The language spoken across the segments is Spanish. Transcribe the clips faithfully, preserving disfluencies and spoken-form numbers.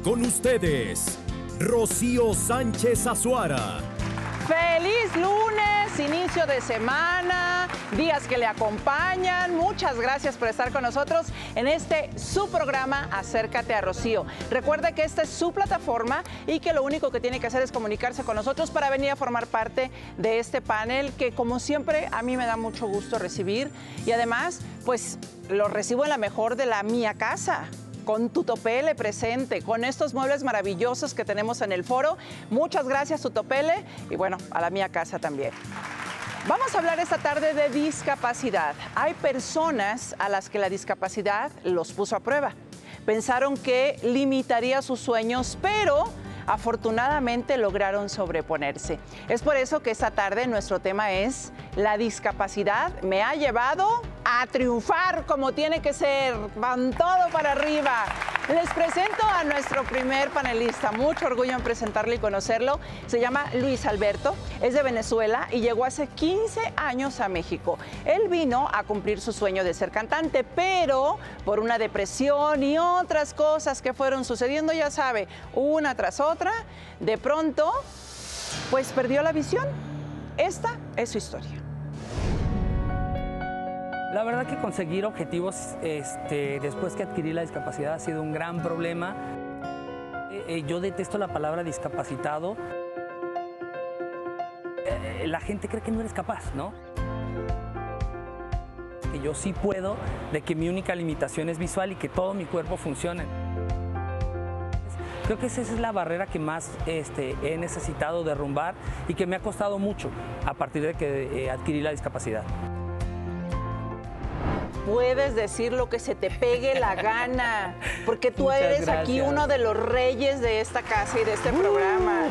Con ustedes, Rocío Sánchez Azuara. ¡Feliz lunes! Inicio de semana, días que le acompañan. Muchas gracias por estar con nosotros en este su programa Acércate a Rocío. Recuerde que esta es su plataforma y que lo único que tiene que hacer es comunicarse con nosotros para venir a formar parte de este panel que, como siempre, a mí me da mucho gusto recibir. Y además, pues, lo recibo en la mejor de la mía casa, con Tutopele presente, con estos muebles maravillosos que tenemos en el foro. Muchas gracias, Tutopele, y bueno, a la mía casa también. Vamos a hablar esta tarde de discapacidad. Hay personas a las que la discapacidad los puso a prueba. Pensaron que limitaría sus sueños, pero afortunadamente lograron sobreponerse. Es por eso que esta tarde nuestro tema es: la discapacidad me ha llevado a triunfar como tiene que ser. Van todo para arriba. Les presento a nuestro primer panelista. Mucho orgullo en presentarle y conocerlo. Se llama Luis Alberto, es de Venezuela y llegó hace quince años a México. Él vino a cumplir su sueño de ser cantante, pero por una depresión y otras cosas que fueron sucediendo, ya sabe, una tras otra, de pronto, pues perdió la visión. Esta es su historia. La verdad que conseguir objetivos este, después que adquirí la discapacidad ha sido un gran problema. Eh, eh, yo detesto la palabra discapacitado. Eh, la gente cree que no eres capaz, ¿no? Que yo sí puedo, de que mi única limitación es visual y que todo mi cuerpo funcione. Creo que esa es la barrera que más este, he necesitado derrumbar y que me ha costado mucho a partir de que eh, adquirí la discapacidad. Puedes decir lo que se te pegue la gana, porque tú Muchas eres gracias. aquí uno de los reyes de esta casa y de este uh. programa.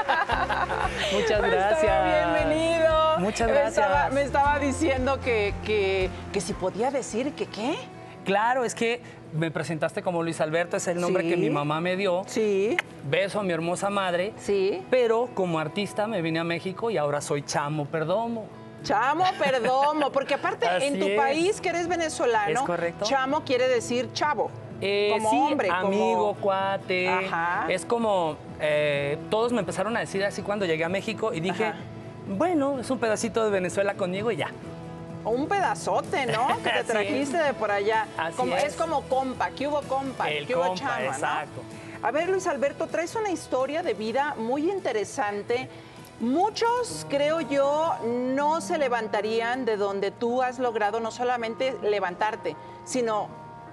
Muchas gracias. Estaba bienvenido. Muchas me gracias. Estaba, me estaba diciendo que, que, que si podía decir que qué. Claro, es que me presentaste como Luis Alberto, es el nombre sí. que mi mamá me dio. Sí. Beso a mi hermosa madre. Sí. Pero como artista me vine a México y ahora soy Chamo Perdomo. Chamo Perdomo, porque aparte Así en tu es. país, que eres venezolano, ¿Es correcto? Chamo quiere decir chavo. Eh, como sí, hombre, amigo, como... cuate. Ajá. Es como, eh, todos me empezaron a decir así cuando llegué a México y dije, Ajá. bueno, es un pedacito de Venezuela conmigo y ya. Un pedazote, ¿no? Que te trajiste de por allá. Así como, es. es como compa, que hubo compa, El que hubo compa, chama, exacto. ¿no? A ver, Luis Alberto, traes una historia de vida muy interesante. Muchos, creo yo, no se levantarían de donde tú has logrado no solamente levantarte, sino,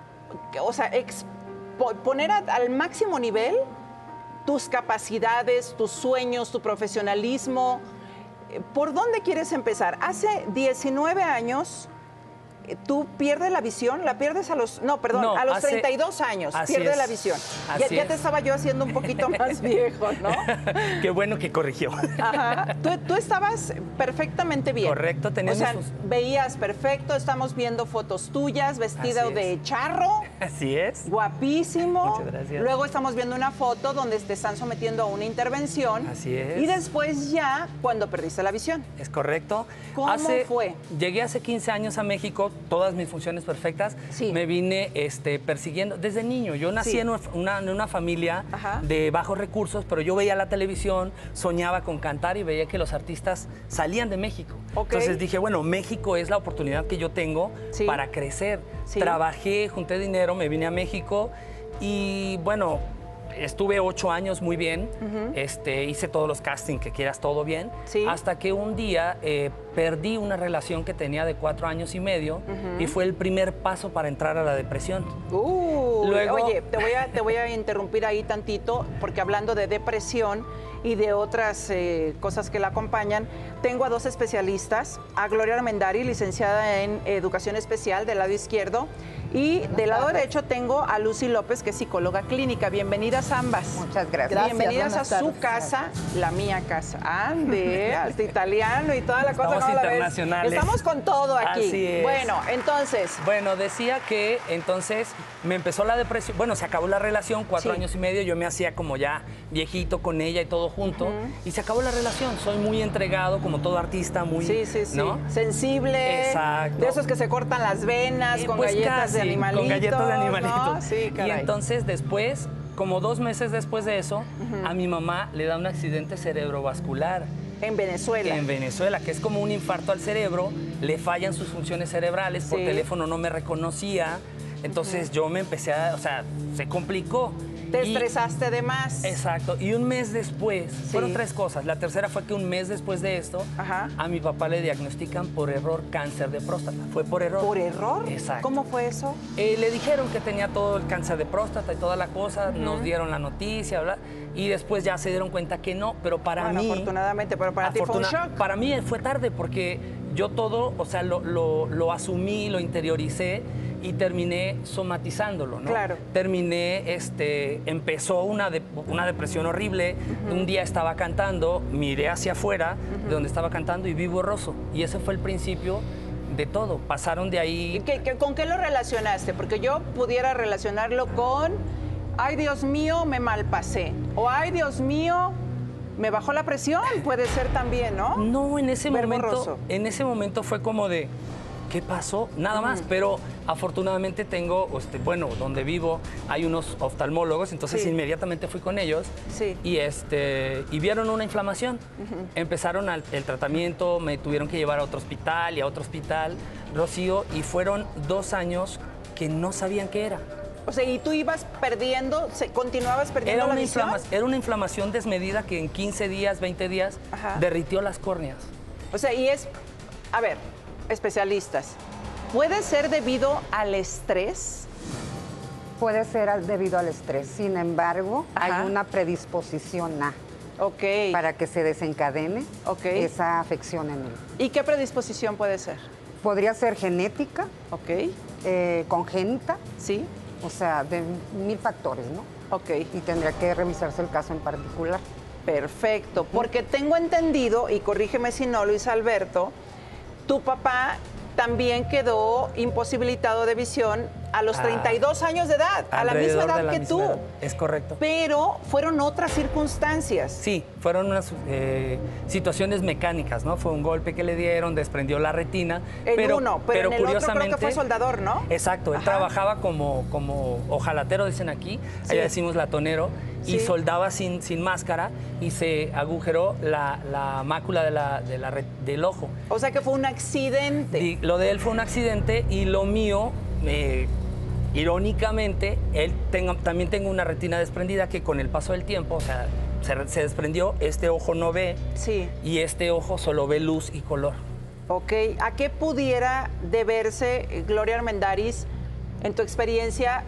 o sea, expo- poner a, al máximo nivel tus capacidades, tus sueños, tu profesionalismo. ¿Por dónde quieres empezar? Hace diecinueve años, tú pierdes la visión, la pierdes a los, no, perdón, No, a los hace- treinta y dos años, así pierdes es. la visión. Así Ya, ya es. te estaba yo haciendo un poquito más viejo, ¿no? Qué bueno que corrigió. Ajá. Tú, tú estabas perfectamente bien. Correcto, tenías O sea, mis- veías perfecto, estamos viendo fotos tuyas, vestido Así es. de charro, Así es. guapísimo. Muchas gracias. Luego estamos viendo una foto donde te están sometiendo a una intervención. Así es. Y después ya, cuando perdiste la visión. Es correcto. ¿Cómo Hace- fue? Llegué hace quince años a México, todas mis funciones perfectas. Sí. Me vine este, persiguiendo desde niño. Yo nací Sí. en una, en una familia Ajá. de bajos recursos, pero yo veía la televisión, soñaba con cantar y veía que los artistas salían de México. Ok. Entonces dije, bueno, México es la oportunidad que yo tengo Sí. para crecer. Sí. Trabajé, junté dinero, me vine a México y bueno, estuve ocho años muy bien, este, hice todos los castings que quieras, todo bien, Sí. hasta que un día eh, perdí una relación que tenía de cuatro años y medio y fue el primer paso para entrar a la depresión. Uh, Luego- Oye, te voy, a, te voy a interrumpir ahí tantito, porque hablando de depresión y de otras eh, cosas que la acompañan, tengo a dos especialistas, a Gloria Armendari, licenciada en Educación Especial del lado izquierdo, y del lado derecho tengo a Lucy López, que es psicóloga clínica. Bienvenidas ambas. Muchas gracias. Bienvenidas Buenas a su tardes. casa, la mía casa. Ande, hasta italiano y toda la cosa. Estamos ¿cómo la ves? internacionales. Estamos con todo aquí. Así es. Bueno, entonces, Bueno, decía que entonces me empezó la depresión, bueno, se acabó la relación, cuatro Sí. años y medio, yo me hacía como ya viejito con ella y todo junto, y se acabó la relación, soy muy entregado, como todo artista, muy, sí, sí, sí. ¿no? Sensible. Exacto. De esos que se cortan las venas Eh, con pues galletas casi, de animalitos. Con galletas de animalitos. ¿no? Sí, y caray. entonces después como dos meses después de eso, uh-huh. a mi mamá le da un accidente cerebrovascular. En Venezuela. En Venezuela, que es como un infarto al cerebro, le fallan sus funciones cerebrales, sí. por teléfono no me reconocía, entonces uh-huh. yo me empecé a, o sea, se complicó. Te estresaste de más. Exacto. Y un mes después, sí. fueron tres cosas. La tercera fue que un mes después de esto, Ajá. a mi papá le diagnostican por error cáncer de próstata. Fue por error. ¿Por error? Exacto. ¿Cómo fue eso? Eh, le dijeron que tenía todo el cáncer de próstata y toda la cosa. Uh-huh. Nos dieron la noticia, bla, y después ya se dieron cuenta que no. Pero para bueno, mí... afortunadamente, pero para ti fue un shock. Para mí fue tarde porque yo todo, o sea, lo, lo, lo asumí, lo interioricé y terminé somatizándolo, ¿no? Claro. Terminé, este, empezó una, de, una depresión horrible. Uh-huh. Un día estaba cantando, miré hacia afuera uh-huh. de donde estaba cantando y vi borroso. Y ese fue el principio de todo. Pasaron de ahí... ¿Qué, qué, ¿Con qué lo relacionaste? Porque yo pudiera relacionarlo con, ay, Dios mío, me malpasé. O, ay, Dios mío, me bajó la presión. Puede ser también, ¿no? No, en ese Ver momento, borroso. en ese momento fue como de... ¿Qué pasó? Nada más, mm. pero afortunadamente tengo, este, bueno, donde vivo hay unos oftalmólogos, entonces sí. inmediatamente fui con ellos sí. y, este, y vieron una inflamación. Uh-huh. Empezaron al, el tratamiento, me tuvieron que llevar a otro hospital y a otro hospital, Rocío, y fueron dos años que no sabían qué era. O sea, ¿y tú ibas perdiendo, se, continuabas perdiendo era la una visión? Era una inflamación desmedida que en quince días, veinte días, Ajá. derritió las córneas. O sea, y es, a ver... especialistas, ¿puede ser debido al estrés? Puede ser debido al estrés, sin embargo, Ajá. hay una predisposición a okay. para que se desencadene okay. esa afección en él. ¿Y qué predisposición puede ser? Podría ser genética, okay. eh, congénita, sí. o sea, de mil factores, ¿no? Okay. Y tendría que revisarse el caso en particular. Perfecto, porque tengo entendido, y corrígeme si no, Luis Alberto, tu papá también quedó imposibilitado de visión a los ah, treinta y dos años de edad, a la misma edad que tú. Edad. Es correcto. Pero fueron otras circunstancias. Sí, fueron unas eh, situaciones mecánicas, ¿no? Fue un golpe que le dieron, desprendió la retina. En pero, uno, pero, pero en el curiosamente, otro creo que fue soldador, ¿no? Exacto, él Ajá. trabajaba como, como ojalatero, dicen aquí, sí. allá decimos latonero, sí. y soldaba sin, sin máscara y se agujeró la, la mácula de la, de la, del ojo. O sea que fue un accidente. Y lo de él fue un accidente y lo mío... Eh, Irónicamente, él tenga, también tengo una retina desprendida que con el paso del tiempo, o sea, se, se desprendió, este ojo no ve sí. y este ojo solo ve luz y color. Ok, ¿a qué pudiera deberse, Gloria Armendáriz, en tu experiencia,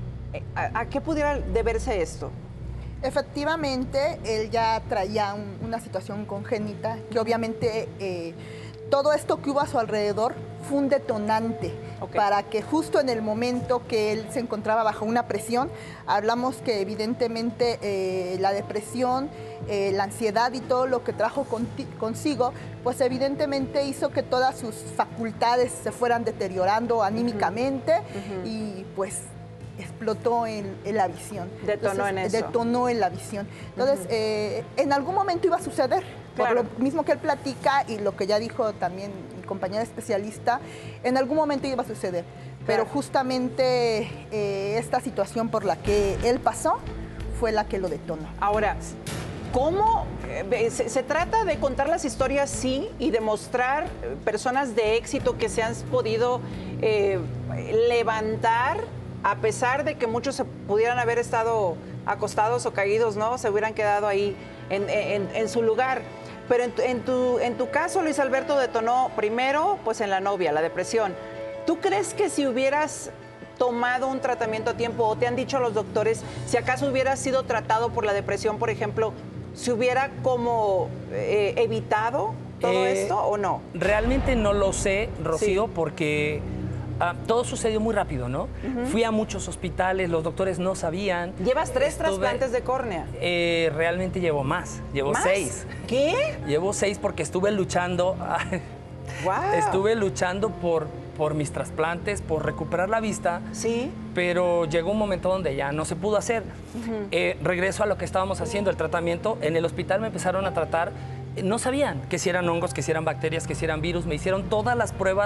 a, a qué pudiera deberse esto? Efectivamente, él ya traía un, una situación congénita que obviamente eh, todo esto que hubo a su alrededor fue un detonante okay. para que justo en el momento que él se encontraba bajo una presión, hablamos que evidentemente eh, la depresión, eh, la ansiedad y todo lo que trajo con, consigo, pues evidentemente hizo que todas sus facultades se fueran deteriorando anímicamente uh-huh. Uh-huh. y pues explotó en, en la visión. Detonó Entonces, en eso. Detonó en la visión. Entonces, uh-huh. eh, en algún momento iba a suceder, claro. por lo mismo que él platica y lo que ya dijo también mi compañera especialista, en algún momento iba a suceder. Claro. Pero justamente eh, esta situación por la que él pasó fue la que lo detonó. Ahora, ¿cómo eh, se, se trata de contar las historias, sí, y demostrar personas de éxito que se han podido eh, levantar a pesar de que muchos se pudieran haber estado acostados o caídos, ¿no? Se hubieran quedado ahí en, en, en su lugar. Pero en tu, en, tu, en tu caso, Luis Alberto, detonó primero, pues en la novia, la depresión. ¿Tú crees que si hubieras tomado un tratamiento a tiempo, o te han dicho los doctores, si acaso hubieras sido tratado por la depresión, por ejemplo, se hubiera como eh, evitado todo eh, esto o no? Realmente no lo sé, Rocío, sí. porque... Uh, todo sucedió muy rápido, ¿no? Uh-huh. Fui a muchos hospitales, los doctores no sabían. ¿Llevas tres Estuve, trasplantes de córnea? Eh, realmente llevo más, llevo ¿Más? seis. ¿Qué? Llevo seis porque estuve luchando, wow. estuve luchando por, por mis trasplantes, por recuperar la vista. Sí. Pero llegó un momento donde ya no se pudo hacer. Uh-huh. eh, regreso a lo que estábamos haciendo, el tratamiento. En el hospital me empezaron a tratar. No sabían que si eran hongos, que si eran bacterias, que si eran virus. Me hicieron todas las pruebas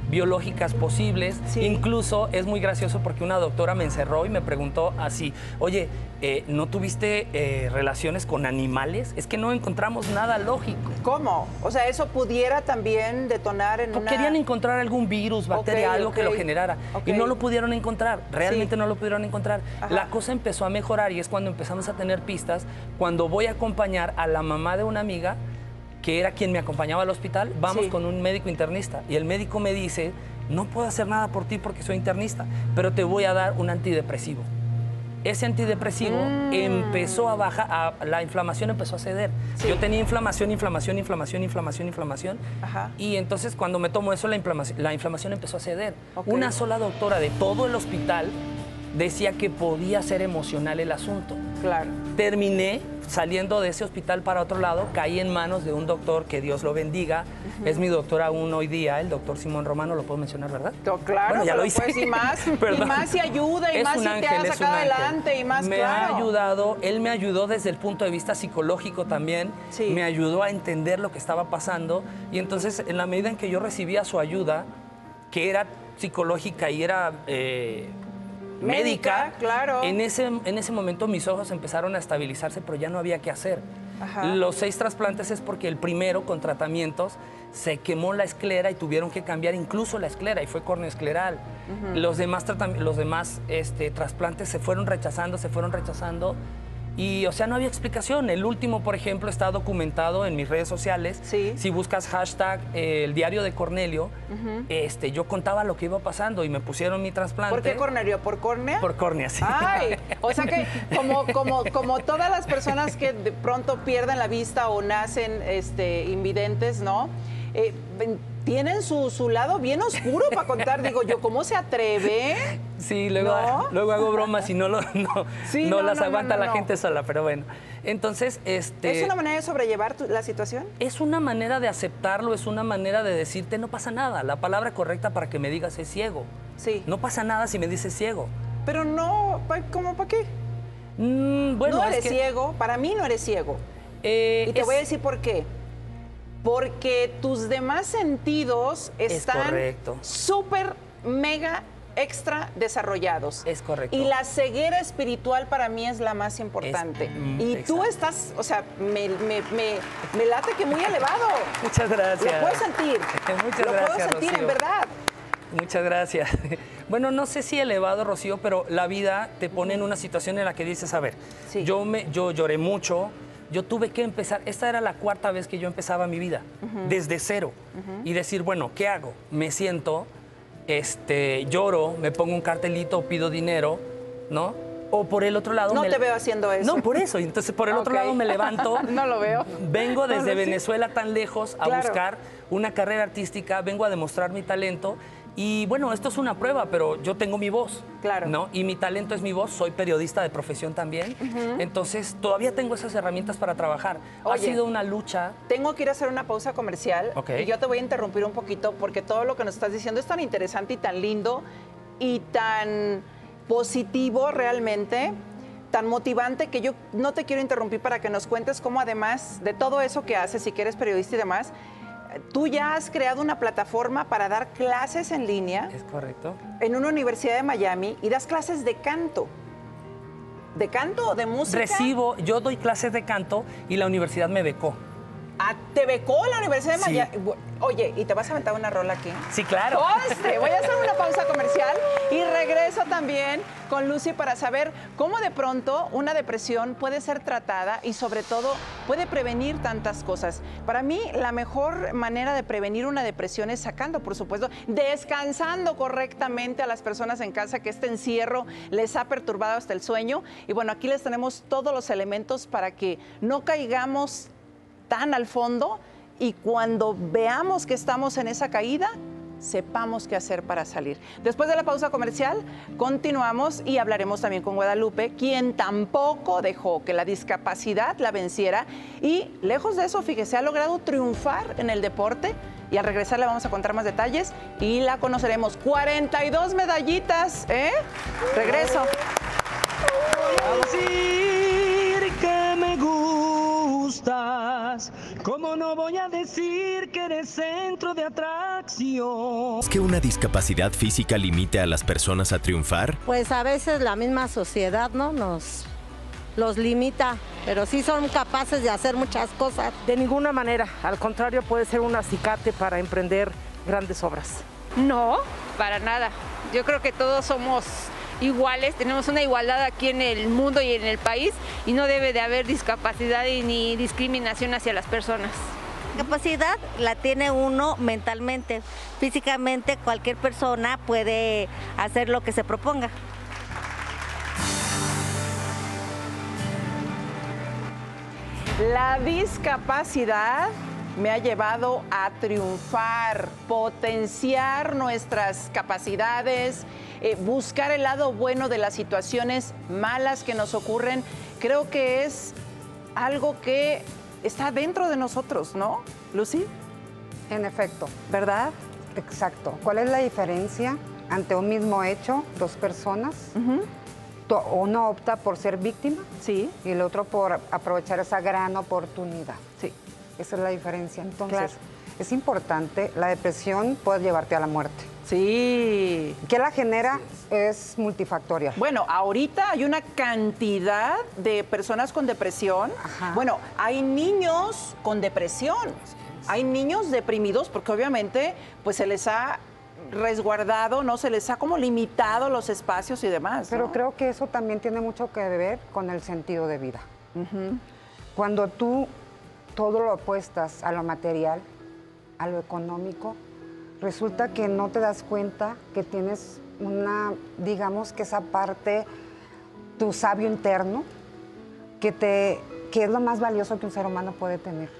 biológicas posibles. Sí. Incluso es muy gracioso porque una doctora me encerró y me preguntó así, oye, eh, ¿no tuviste eh, relaciones con animales? Es que no encontramos nada lógico. ¿Cómo? O sea, eso pudiera también detonar en una... Querían encontrar algún virus, bacteria, Ok, algo ok. que lo generara. Ok. Y no lo pudieron encontrar. Realmente Sí. no lo pudieron encontrar. Ajá. La cosa empezó a mejorar y es cuando empezamos a tener pistas. Cuando voy a acompañar a la mamá de una amiga, que era quien me acompañaba al hospital, vamos Sí. con un médico internista. Y el médico me dice, no puedo hacer nada por ti porque soy internista, pero te voy a dar un antidepresivo. Ese antidepresivo Mm. empezó a bajar, a- la inflamación empezó a ceder. Sí. Yo tenía inflamación, inflamación, inflamación, inflamación, inflamación. Ajá. Y entonces cuando me tomo eso, la inflamación, la inflamación empezó a ceder. Ok. Una sola doctora de todo el hospital decía que podía ser emocional el asunto. Claro. Terminé saliendo de ese hospital para otro lado, caí en manos de un doctor, que Dios lo bendiga. Es mi doctor aún hoy día, el doctor Simón Romano, lo puedo mencionar, ¿verdad? To- Claro, Bueno, ya pero lo hice. pues, y más, y Perdón. más si ayuda, y Es más un si ángel, te ha es un sacado ángel. adelante, y más me claro. ha ayudado, él me ayudó desde el punto de vista psicológico también, Sí. me ayudó a entender lo que estaba pasando y entonces en la medida en que yo recibía su ayuda, que era psicológica y era eh, Médica, médica, claro. en ese, en ese momento mis ojos empezaron a estabilizarse, pero ya no había qué hacer. Ajá. Los seis trasplantes es porque el primero, con tratamientos, se quemó la esclera y tuvieron que cambiar incluso la esclera y fue córneo-escleral. Los demás, tratam- los demás este, trasplantes se fueron rechazando, se fueron rechazando y, o sea, no había explicación. El último, por ejemplo, está documentado en mis redes sociales. Sí. Si buscas hashtag eh, el diario de Cornelio, este, yo contaba lo que iba pasando y me pusieron mi trasplante. ¿Por qué Cornelio? ¿Por córnea? Por córnea, sí. Ay, o sea que como, como, como todas las personas que de pronto pierden la vista o nacen este, invidentes, ¿no? Eh, tienen su, su lado bien oscuro para contar. Digo yo, ¿cómo se atreve? Sí, luego, ¿No? luego hago bromas y no, lo, no, Sí, no no, las no, aguanta no, no, la no. gente sola, pero bueno. Entonces, este... ¿Es una manera de sobrellevar tu- la situación? es una manera de aceptarlo, es una manera de decirte no pasa nada. La palabra correcta para que me digas es ciego. Sí. No pasa nada si me dices ciego. Pero no, pa- ¿cómo para qué? Mm, bueno, no es eres que, ciego, para mí no eres ciego. eh, Y te es- voy a decir por qué. Porque tus demás sentidos están correcto. súper, mega, extra desarrollados. Es correcto. Y la ceguera espiritual para mí es la más importante. Es- mm, y tú exacto. estás, o sea, me, me, me, me late que muy elevado. Muchas gracias. Lo puedo sentir. Muchas Lo gracias, puedo sentir, Rocío. en verdad. Muchas gracias. Bueno, no sé si elevado, Rocío, pero la vida te pone en una situación en la que dices, a ver, Sí. yo, me, yo lloré mucho, yo tuve que empezar, esta era la cuarta vez que yo empezaba mi vida, desde cero, y decir, bueno, ¿qué hago? Me siento, este, lloro, me pongo un cartelito, pido dinero, ¿no? O por el otro lado... No me- te veo haciendo eso. No, por eso. Entonces, por el otro Ok. lado me levanto. No lo veo. Vengo No, desde no, sí. Venezuela tan lejos a Claro. buscar una carrera artística, vengo a demostrar mi talento. Y bueno, esto es una prueba, pero yo tengo mi voz. Claro. ¿No? Y mi talento es mi voz, soy periodista de profesión también. Entonces, todavía tengo esas herramientas para trabajar. Ha Oye. sido una lucha. Tengo que ir a hacer una pausa comercial Ok. y yo te voy a interrumpir un poquito porque todo lo que nos estás diciendo es tan interesante y tan lindo y tan positivo realmente, tan motivante que yo no te quiero interrumpir para que nos cuentes cómo además de todo eso que haces y que eres periodista y demás, tú ya has creado una plataforma para dar clases en línea ¿Es correcto? en una universidad de Miami y das clases de canto. ¿De canto o de música? Recibo, yo doy clases de canto y la universidad me becó. Ah, ¿te becó la Universidad de Sí. Miami? Oye, ¿y te vas a aventar una rola aquí? Sí, claro. Conste, voy a hacer una pausa comercial y regreso también con Lucy para saber cómo de pronto una depresión puede ser tratada y sobre todo puede prevenir tantas cosas. Para mí, la mejor manera de prevenir una depresión es sacando, por supuesto, descansando correctamente a las personas en casa que este encierro les ha perturbado hasta el sueño. Y bueno, aquí les tenemos todos los elementos para que no caigamos tan al fondo y cuando veamos que estamos en esa caída, sepamos qué hacer para salir. Después de la pausa comercial, continuamos y hablaremos también con Guadalupe, quien tampoco dejó que la discapacidad la venciera y lejos de eso, fíjese, ha logrado triunfar en el deporte y al regresar le vamos a contar más detalles y la conoceremos. cuarenta y dos medallitas, ¿eh? Regreso. Decir que me gustas, ¿cómo no voy a decir que eres centro de atracción? pasión. ¿Es que una discapacidad física limite a las personas a triunfar? Pues a veces la misma sociedad, ¿no? Nos los limita, pero sí son capaces de hacer muchas cosas. De ninguna manera, al contrario, puede ser un acicate para emprender grandes obras. No, para nada. Yo creo que todos somos iguales, tenemos una igualdad aquí en el mundo y en el país y no debe de haber discapacidad y ni discriminación hacia las personas. Capacidad la tiene uno mentalmente, físicamente cualquier persona puede hacer lo que se proponga. La discapacidad me ha llevado a triunfar, potenciar nuestras capacidades, eh, buscar el lado bueno de las situaciones malas que nos ocurren. Creo que es algo que está dentro de nosotros, ¿no, Lucy? En efecto. ¿Verdad? Exacto. ¿Cuál es la diferencia ante un mismo hecho, dos personas? Uh-huh. Uno opta por ser víctima, sí, y el otro por aprovechar esa gran oportunidad. Sí. Esa es la diferencia. Entonces, claro, es importante, la depresión puede llevarte a la muerte. Sí. ¿Qué la genera? Es multifactorial. Bueno, ahorita hay una cantidad de personas con depresión. Ajá. Bueno, hay niños con depresión. Hay niños deprimidos porque obviamente pues se les ha resguardado, no se les ha como limitado los espacios y demás. Pero ¿no? creo que eso también tiene mucho que ver con el sentido de vida. Uh-huh. Cuando tú todo lo apuestas a lo material, a lo económico, resulta que no te das cuenta que tienes una, digamos que esa parte, tu sabio interno, que, te, que es lo más valioso que un ser humano puede tener.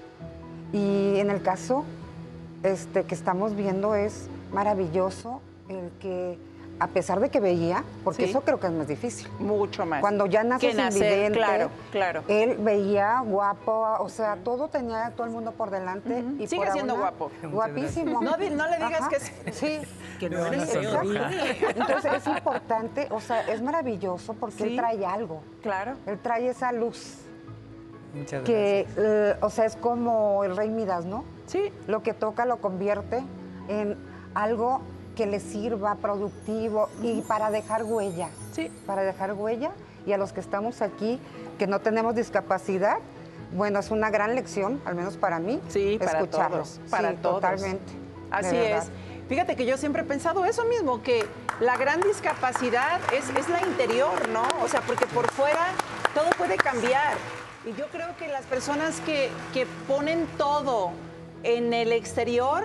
Y en el caso este, que estamos viendo es maravilloso el que, a pesar de que veía, porque sí, eso creo que es más difícil. Mucho más. Cuando ya naces invidente, claro, claro. Él veía guapo, o sea, todo tenía todo el mundo por delante. Uh-huh. Y sigue por siendo una, guapo. Guapísimo. No, no le digas Ajá. que es... Sí. Que no, no, no, no Entonces es importante, o sea, es maravilloso porque sí, él trae algo. Claro. Él trae esa luz. Muchas que, eh, o sea, es como el rey Midas, ¿no? Sí. Lo que toca lo convierte en algo que le sirva, productivo y para dejar huella. Sí. Para dejar huella. Y a los que estamos aquí, que no tenemos discapacidad, bueno, es una gran lección, al menos para mí, sí, para escucharlo. Todos, para sí, todos. Totalmente. Así es. Fíjate que yo siempre he pensado eso mismo, que la gran discapacidad es, es la interior, ¿no? O sea, porque por fuera todo puede cambiar. Y yo creo que las personas que, que ponen todo en el exterior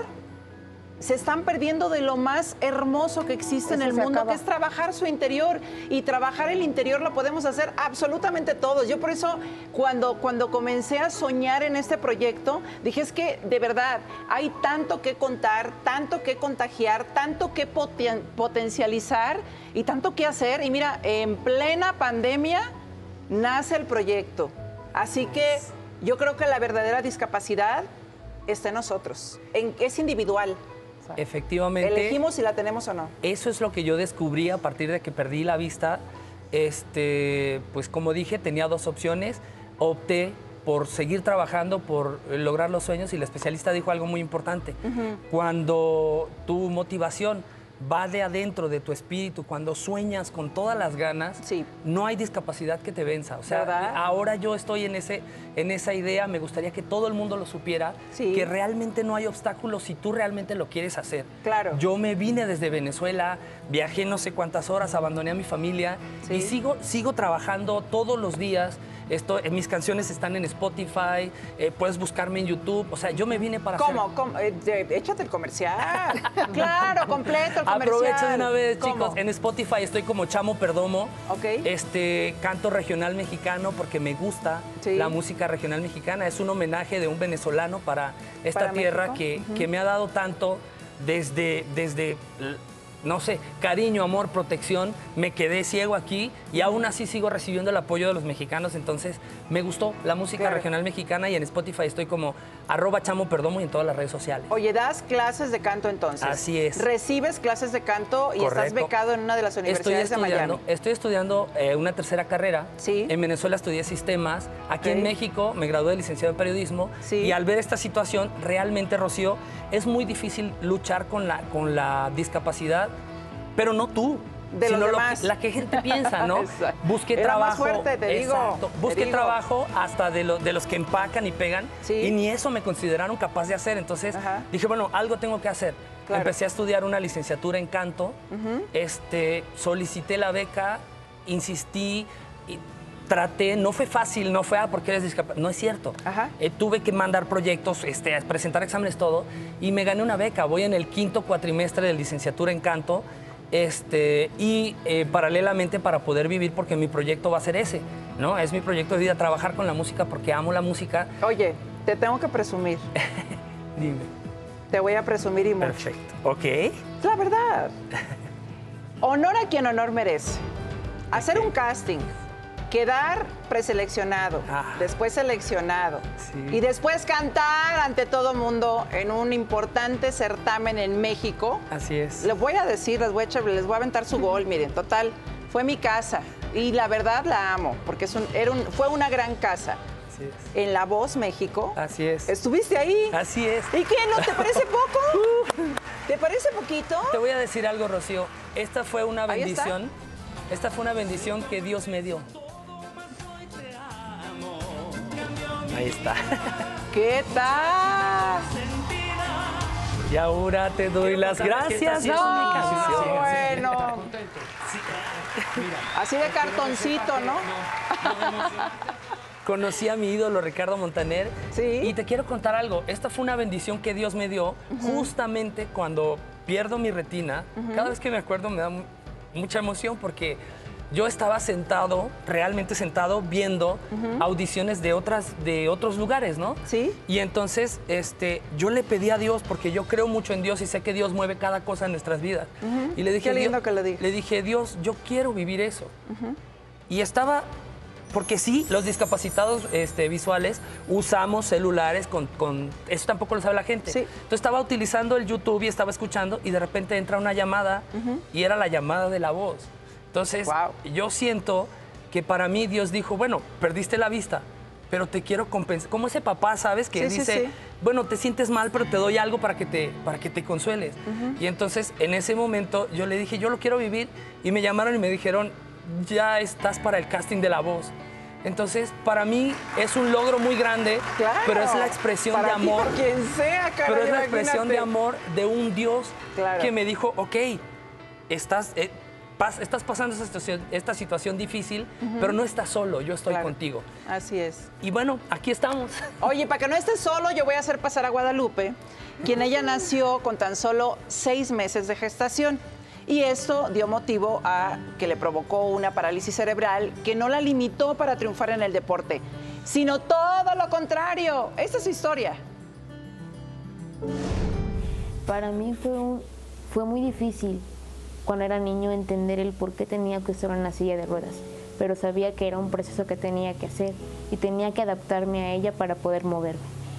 se están perdiendo de lo más hermoso que existe Eso en el mundo, acaba. que es trabajar su interior. Y trabajar el interior lo podemos hacer absolutamente todos. Yo por eso, cuando, cuando comencé a soñar en este proyecto, dije, es que de verdad hay tanto que contar, tanto que contagiar, tanto que poten, potencializar y tanto que hacer. Y mira, en plena pandemia nace el proyecto. Así que yo creo que la verdadera discapacidad está en nosotros, en, es individual. Efectivamente. Elegimos si la tenemos o no. Eso es lo que yo descubrí a partir de que perdí la vista. Este, pues como dije, tenía dos opciones. Opté por seguir trabajando, por lograr los sueños y el especialista dijo algo muy importante. Uh-huh. Cuando tu motivación va de adentro de tu espíritu, cuando sueñas con todas las ganas, sí, no hay discapacidad que te venza. O sea, ¿verdad? Ahora yo estoy en, ese, en esa idea, me gustaría que todo el mundo lo supiera, sí, que realmente no hay obstáculos si tú realmente lo quieres hacer. Claro. Yo me vine desde Venezuela, viajé no sé cuántas horas, abandoné a mi familia, sí, y sigo, sigo trabajando todos los días. Esto, eh, mis canciones están en Spotify, eh, puedes buscarme en YouTube. O sea, yo me vine para ¿Cómo? hacer... ¿Cómo? Eh, eh, échate el comercial. Claro, completo el comercial. Aprovecho de una vez, ¿Cómo? chicos. En Spotify estoy como Chamo Perdomo. Ok. Este, canto regional mexicano porque me gusta sí, la música regional mexicana. Es un homenaje de un venezolano para esta ¿Para tierra México? que, uh-huh, que me ha dado tanto desde... desde no sé, cariño, amor, protección. Me quedé ciego aquí y aún así sigo recibiendo el apoyo de los mexicanos. Entonces, me gustó la música claro. regional mexicana y en Spotify estoy como arroba Chamo Perdomo y en todas las redes sociales. Oye, das clases de canto entonces. Así es. Recibes clases de canto y Correcto. Estás becado en una de las universidades estoy de Miami. Estoy estudiando eh, una tercera carrera. Sí. En Venezuela estudié sistemas. Aquí Okay. en México me gradué de licenciado en periodismo. Sí. Y al ver esta situación, realmente, Rocío, es muy difícil luchar con la, con la discapacidad, pero no tú. De sino los lo demás. que, la que gente piensa, ¿no? Busque Busque Era trabajo. más fuerte, te digo. Exacto. Busque te digo. trabajo hasta de, lo, de los que empacan y pegan. Sí. Y ni eso me consideraron capaz de hacer. Entonces Ajá. dije, bueno, algo tengo que hacer. Claro. Empecé a estudiar una licenciatura en canto. Uh-huh. este, solicité la beca, insistí, y traté, no fue fácil, no fue, ah, porque eres discapacitado. No es cierto. Ajá. Eh, tuve que mandar proyectos, este, presentar exámenes, todo, y me gané una beca. Voy en el quinto cuatrimestre de licenciatura en canto. Este, y eh, paralelamente para poder vivir, porque mi proyecto va a ser ese, ¿no? Es mi proyecto de vida, trabajar con la música porque amo la música. Oye, te tengo que presumir. Dime. Te voy a presumir y mucho. Perfecto. Ok. Es la verdad. Honor a quien honor merece. Hacer un casting, quedar preseleccionado, Ah. después seleccionado Sí. y después cantar ante todo mundo en un importante certamen en México. Así es. Les voy a decir, les voy a, echar, les voy a aventar su gol, miren, total, fue mi casa y la verdad la amo porque es un, era un, fue una gran casa. Así es. En La Voz México. Así es. ¿Estuviste ahí? Así es. ¿Y qué? ¿No te parece poco? ¿Te parece poquito? Te voy a decir algo, Rocío. Esta fue una Ahí está. bendición. Esta fue una bendición que Dios me dio. Ahí está. ¿Qué tal? Y ahora te doy las gracias. No, No, bueno. Así de cartoncito, ¿no? Conocí a mi ídolo Ricardo Montaner. Sí. Y te quiero contar algo. Esta fue una bendición que Dios me dio justamente cuando pierdo mi retina. Cada vez que me acuerdo me da mu- mucha emoción porque yo estaba sentado, realmente sentado, viendo audiciones de, otras, de otros lugares, ¿no? Sí. Y entonces este, yo le pedí a Dios, porque yo creo mucho en Dios y sé que Dios mueve cada cosa en nuestras vidas. Y le dije, Qué lindo Dios- que lo digas. le dije, Dios, yo quiero vivir eso. Y estaba, porque sí, los discapacitados este, visuales usamos celulares con, con, eso tampoco lo sabe la gente. Sí. Entonces estaba utilizando el YouTube y estaba escuchando y de repente entra una llamada y era la llamada de La Voz. Entonces Wow. yo siento que para mí Dios dijo, bueno, perdiste la vista, pero te quiero compensar. Como ese papá, ¿sabes? Que Sí, sí, dice, sí. bueno, te sientes mal, pero te doy algo para que te, para que te consueles. Y entonces en ese momento yo le dije, yo lo quiero vivir. Y me llamaron y me dijeron, ya estás para el casting de La Voz. Entonces, para mí es un logro muy grande, Claro. pero es la expresión Para de ti, amor. por quien sea, caray, Pero es la expresión de imagínate. amor de un Dios Claro. que me dijo, ok, estás, eh, pas- estás pasando esta situación, esta situación difícil, pero no estás solo, yo estoy Claro. contigo. Así es. Y bueno, aquí estamos. Oye, para que no estés solo, yo voy a hacer pasar a Guadalupe, quien ella nació con tan solo seis meses de gestación. Y esto dio motivo a que le provocó una parálisis cerebral que no la limitó para triunfar en el deporte, sino todo lo contrario. Esta es su historia. Para mí fue, un- fue muy difícil cuando era niño entender el por qué tenía que estar en una silla de ruedas, pero sabía que era un proceso que tenía que hacer y tenía que adaptarme a ella para poder moverme.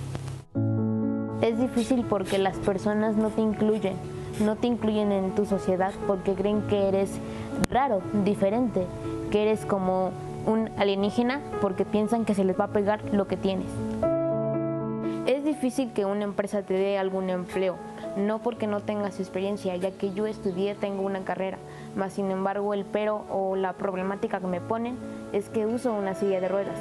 Es difícil porque las personas no te incluyen, no te incluyen en tu sociedad porque creen que eres raro, diferente, que eres como un alienígena porque piensan que se les va a pegar lo que tienes. Es difícil que una empresa te dé algún empleo, no porque no tengas experiencia, ya que yo estudié, tengo una carrera, mas sin embargo el pero o la problemática que me ponen es que uso una silla de ruedas.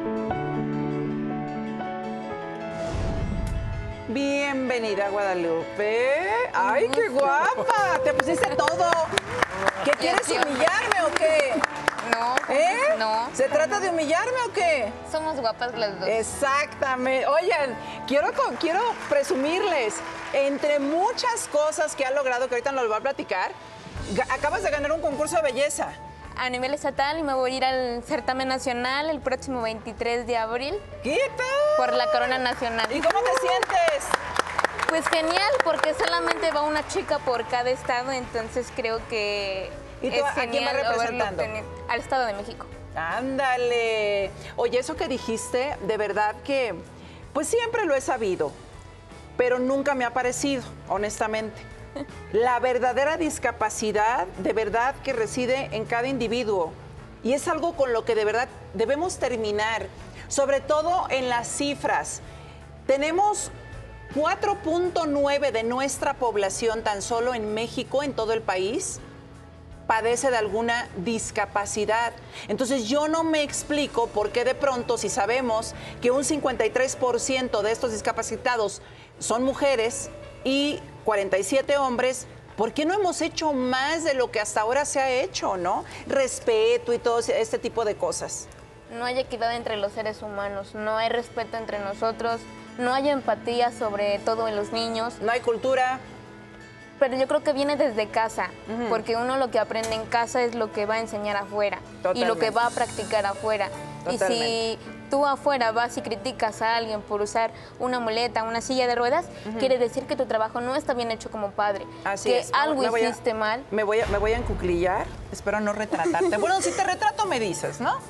Bienvenida, Guadalupe. ¡Ay, qué guapa! Te pusiste todo. ¿Qué quieres, humillarme o qué? No, ¿Eh? no. ¿Se trata de humillarme o qué? Somos guapas las dos. Exactamente. Oigan, quiero, co- quiero presumirles, entre muchas cosas que ha logrado, que ahorita nos lo va a platicar, ga- acabas de ganar un concurso de belleza. A nivel estatal y me voy a ir al certamen nacional el próximo veintitrés de abril ¿Qué tal? por la corona nacional. ¿Y cómo te sientes? Pues genial, porque solamente va una chica por cada estado, entonces creo que ¿Y tú es a quién genial vas representando? haberlo obtenido. Al Estado de México. Ándale. Oye, eso que dijiste, de verdad que, pues siempre lo he sabido, pero nunca me ha parecido, honestamente. La verdadera discapacidad, de verdad que reside en cada individuo. Y es algo con lo que de verdad debemos terminar, sobre todo en las cifras. Tenemos cuatro punto nueve de nuestra población tan solo en México, en todo el país, padece de alguna discapacidad. Entonces yo no me explico por qué de pronto, si sabemos que un cincuenta y tres por ciento de estos discapacitados son mujeres y cuarenta y siete hombres, ¿por qué no hemos hecho más de lo que hasta ahora se ha hecho, no? Respeto y todo este tipo de cosas. No hay equidad entre los seres humanos, no hay respeto entre nosotros, no hay empatía, sobre todo en los niños. No hay cultura. Pero yo creo que viene desde casa, uh-huh. porque uno lo que aprende en casa es lo que va a enseñar afuera. Totalmente. Y lo que va a practicar afuera. Totalmente. Y si tú afuera vas y criticas a alguien por usar una muleta, una silla de ruedas, uh-huh. quiere decir que tu trabajo no está bien hecho como padre. Así que es. algo me hiciste a, mal. Me voy, a, me voy a encuclillar, espero no retratarte. Bueno, si te retrato me dices, ¿no?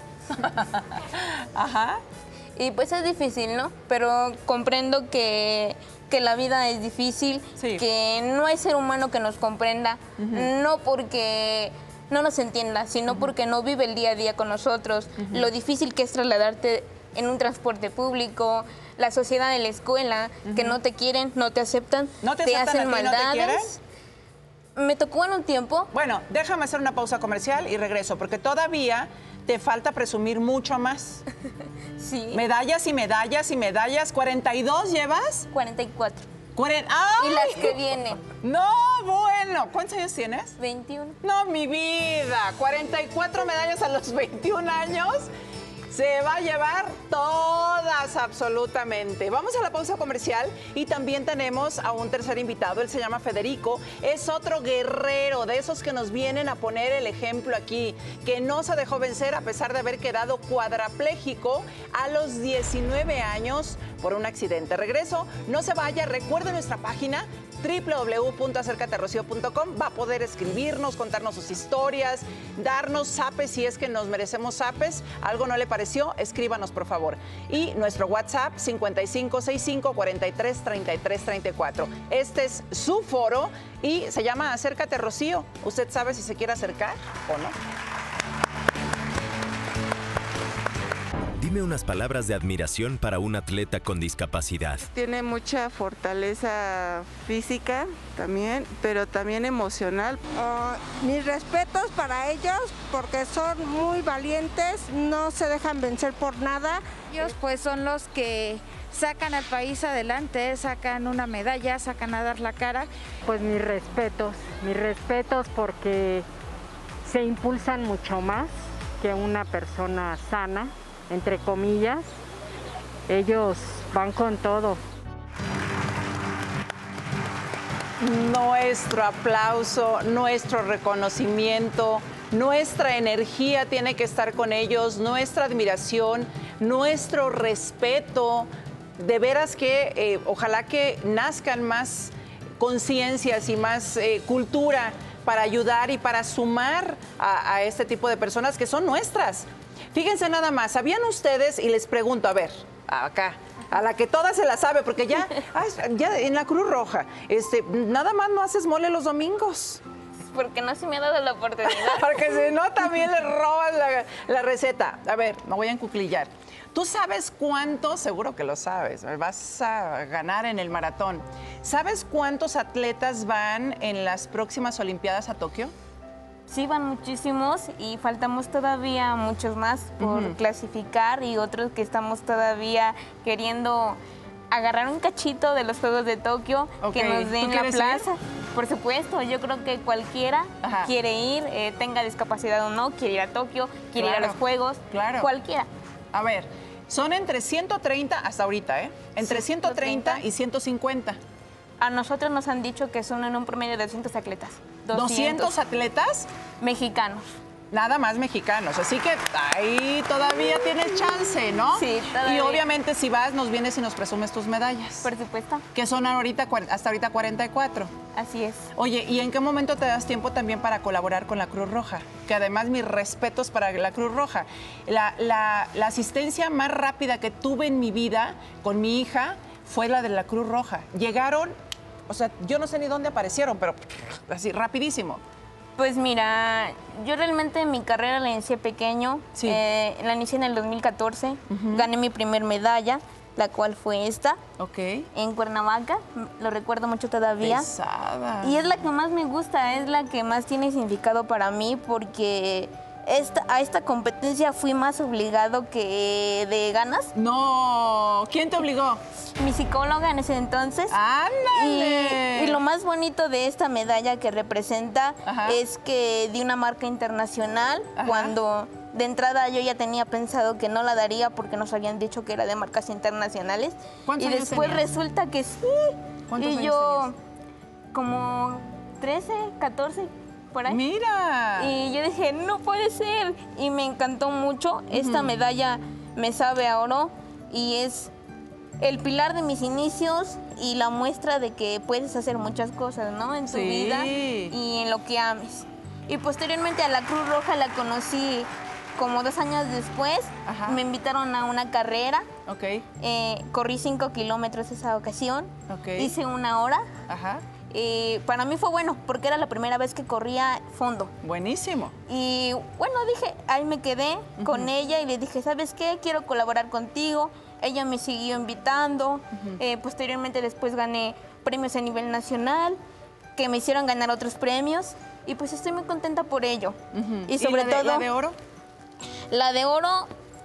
Ajá. Y pues es difícil, ¿no? Pero comprendo que, que la vida es difícil, sí. que no hay ser humano que nos comprenda, uh-huh. no porque no nos entienda, sino uh-huh. porque no vive el día a día con nosotros, uh-huh. lo difícil que es trasladarte en un transporte público, la sociedad en la escuela, uh-huh. que no te quieren, no te aceptan, ¿No te, te aceptan hacen a ti, maldades. ¿No te quieren? Me tocó en un tiempo. Bueno, déjame hacer una pausa comercial y regreso, porque todavía te falta presumir mucho más. Sí. Medallas y medallas y medallas. ¿cuarenta y dos llevas? cuarenta y cuatro. Cuaren... ¡Ay! Y las que vienen. No, bueno. ¿Cuántos años tienes? veintiuno. No, mi vida. cuarenta y cuatro medallas a los veintiún años. Se va a llevar todas, absolutamente. Vamos a la pausa comercial y también tenemos a un tercer invitado. Él se llama Federico. Es otro guerrero de esos que nos vienen a poner el ejemplo aquí, que no se dejó vencer a pesar de haber quedado cuadrapléjico a los diecinueve años por un accidente. Regreso, no se vaya, recuerde nuestra página doble u doble u doble u punto acércate a rocío punto com. Va a poder escribirnos, contarnos sus historias, darnos zapes si es que nos merecemos zapes. Algo no le pareció, escríbanos por favor. Y nuestro WhatsApp cincuenta y cinco sesenta y cinco cuarenta y tres treinta y tres treinta y cuatro. Este es su foro y se llama Acércate Rocío. ¿Usted sabe si se quiere acercar o no? Dime unas palabras de admiración para un atleta con discapacidad. Tiene mucha fortaleza física también, pero también emocional. Uh, mis respetos para ellos porque son muy valientes, no se dejan vencer por nada. Ellos pues son los que sacan al país adelante, sacan una medalla, sacan a dar la cara. Pues mis respetos, mis respetos porque se impulsan mucho más que una persona sana, entre comillas. Ellos van con todo. Nuestro aplauso, nuestro reconocimiento, nuestra energía tiene que estar con ellos, nuestra admiración, nuestro respeto. De veras que eh, ojalá que nazcan más conciencias y más eh, cultura para ayudar y para sumar a, a este tipo de personas que son nuestras. Fíjense nada más, ¿sabían ustedes? Y les pregunto, a ver, acá, a la que toda se la sabe, porque ya, ya en la Cruz Roja, este, nada más no haces mole los domingos. Porque no se me ha dado la oportunidad. Porque si no, también le robas la, la receta. A ver, me voy a encuclillar. ¿Tú sabes cuántos, seguro que lo sabes, vas a ganar en el maratón? ¿Sabes cuántos atletas van en las próximas Olimpiadas a Tokio? Sí, van muchísimos y faltamos todavía muchos más por uh-huh. clasificar y otros que estamos todavía queriendo agarrar un cachito de los Juegos de Tokio, okay. que nos den la plaza. Ir? Por supuesto, yo creo que cualquiera Ajá. quiere ir, eh, tenga discapacidad o no, quiere ir a Tokio, quiere claro. ir a los Juegos, claro. cualquiera. A ver, son entre ciento treinta hasta ahorita, ¿eh? Entre ciento treinta y ciento cincuenta. A nosotros nos han dicho que son en un promedio de doscientos atletas. doscientos. ¿doscientos atletas? Mexicanos. Nada más mexicanos, así que ahí todavía tienes chance, ¿no? Sí, todavía. Y obviamente si vas, nos vienes y nos presumes tus medallas. Por supuesto. Que son ahorita, hasta ahorita cuarenta y cuatro. Así es. Oye, ¿y en qué momento te das tiempo también para colaborar con la Cruz Roja? Que además mis respetos para la Cruz Roja. La, la, la asistencia más rápida que tuve en mi vida con mi hija fue la de la Cruz Roja. Llegaron, o sea, yo no sé ni dónde aparecieron, pero así, rapidísimo. Pues mira, yo realmente mi carrera la inicié pequeño, sí. eh, la inicié en el dos mil catorce, uh-huh. gané mi primer medalla, la cual fue esta, okay. en Cuernavaca, lo recuerdo mucho todavía. Pesada. Y es la que más me gusta, es la que más tiene significado para mí porque esta, a esta competencia fui más obligado que de ganas. No, ¿quién te obligó? Mi psicóloga en ese entonces. ¡Ándale! Y, y lo más bonito de esta medalla que representa Ajá. es que di una marca internacional Ajá. cuando de entrada yo ya tenía pensado que no la daría porque nos habían dicho que era de marcas internacionales. ¿Cuántos y años después tenías? resulta que sí. ¿Cuántos y años yo tenías? Como trece, catorce. Por ahí. ¡Mira! Y yo dije, no puede ser. Y me encantó mucho. Uh-huh. Esta medalla me sabe a oro y es el pilar de mis inicios y la muestra de que puedes hacer muchas cosas, ¿no? En tu sí. vida y en lo que ames. Y posteriormente a la Cruz Roja la conocí como dos años después. Ajá. Me invitaron a una carrera. Okay. Eh, corrí cinco kilómetros esa ocasión. Okay. Hice una hora. Ajá. Y para mí fue bueno, porque era la primera vez que corría fondo. Buenísimo. Y bueno, dije, ahí me quedé uh-huh. con ella y le dije, ¿sabes qué? Quiero colaborar contigo. Ella me siguió invitando. Uh-huh. eh, posteriormente después gané premios a nivel nacional, que me hicieron ganar otros premios. Y pues estoy muy contenta por ello. Uh-huh. Y sobre ¿Y la de, todo... la de oro? La de oro...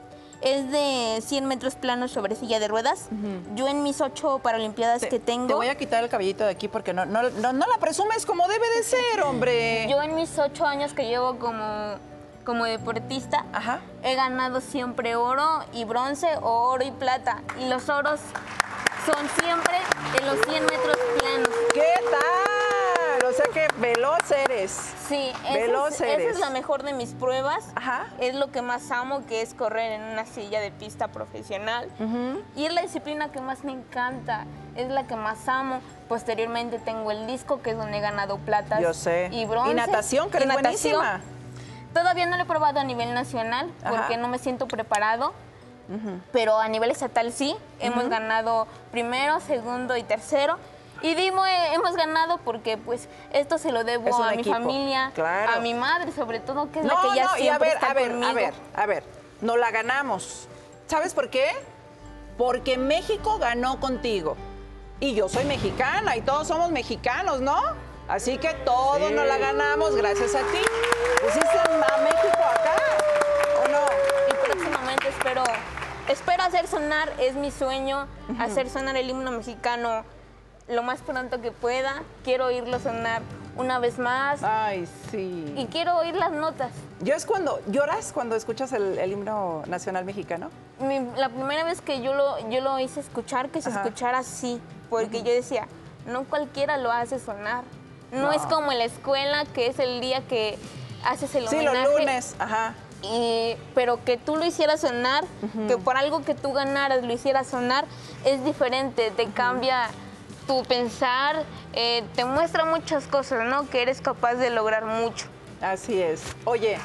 Es de cien metros planos sobre silla de ruedas. Uh-huh. Yo en mis ocho paralimpiadas te, que tengo... Te voy a quitar el cabellito de aquí porque no, no, no, no la presumes como debe de ser, hombre. Yo en mis ocho años que llevo como, como deportista, Ajá. he ganado siempre oro y bronce, o oro y plata. Y los oros son siempre en los cien metros planos. ¿Qué tal? O sea que veloz eres. Sí, veloz esa es, eres. esa es la mejor de mis pruebas. Ajá. Es lo que más amo, que es correr en una silla de pista profesional. Uh-huh. Y es la disciplina que más me encanta, es la que más amo. Posteriormente tengo el disco, que es donde he ganado platas Yo sé. y bronce. Y natación, que eres buenísima. Todavía no lo he probado a nivel nacional, Ajá. porque no me siento preparado. Uh-huh. Pero a nivel estatal sí, uh-huh. hemos ganado primero, segundo y tercero. Y Dimo eh, hemos ganado porque pues esto se lo debo a mi equipo. familia, claro. a mi madre sobre todo, que es no, la que ya no, siempre y a ver, está a ver, conmigo. a ver, a ver, no la ganamos. ¿Sabes por qué? Porque México ganó contigo. Y yo soy mexicana y todos somos mexicanos, ¿no? Así que todos sí. nos la ganamos gracias a ti. ¿Hiciste a México acá o no? Y próximamente espero, espero hacer sonar, es mi sueño, uh-huh. hacer sonar el himno mexicano lo más pronto que pueda. Quiero oírlo sonar una vez más. Ay, sí. Y quiero oír las notas. ¿Yo es cuando lloras cuando escuchas el, el himno nacional mexicano? Mi, la primera vez que yo lo, yo lo hice escuchar, que se Ajá. escuchara así, porque uh-huh. yo decía, no cualquiera lo hace sonar. No, no es como en la escuela, que es el día que haces el homenaje. Sí, los lunes, ajá. Y, pero que tú lo hicieras sonar, uh-huh. que por algo que tú ganaras lo hicieras sonar, es diferente, te uh-huh. cambia tu pensar, eh, te muestra muchas cosas, ¿no? Que eres capaz de lograr mucho. Así es. Oye,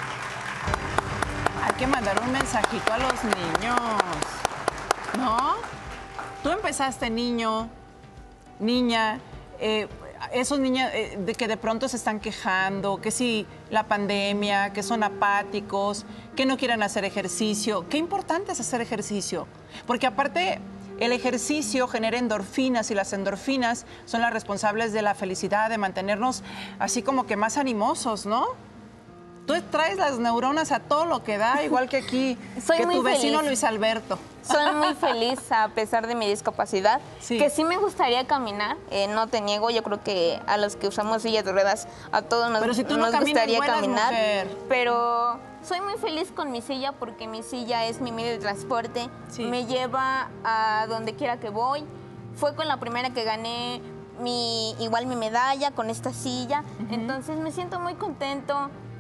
hay que mandar un mensajito a los niños, ¿no? Tú empezaste niño, niña, eh, esos niños eh, de que de pronto se están quejando, que si la pandemia, que son apáticos, que no quieren hacer ejercicio. Qué importante es hacer ejercicio, porque aparte el ejercicio genera endorfinas y las endorfinas son las responsables de la felicidad, de mantenernos así como que más animosos, ¿no? Tú traes las neuronas a todo lo que da, igual que aquí, Soy que muy tu vecino feliz. Luis Alberto. Soy muy feliz a pesar de mi discapacidad, sí. que sí me gustaría caminar, eh, no te niego, yo creo que a los que usamos sillas de ruedas, a todos nos, pero si tú nos no gustaría vuelas, caminar, mujer. Pero soy muy feliz con mi silla porque mi silla es mi medio de transporte, sí. me lleva a donde quiera que voy. Fue con la primera que gané mi, igual mi medalla con esta silla, uh-huh. entonces me siento muy contento.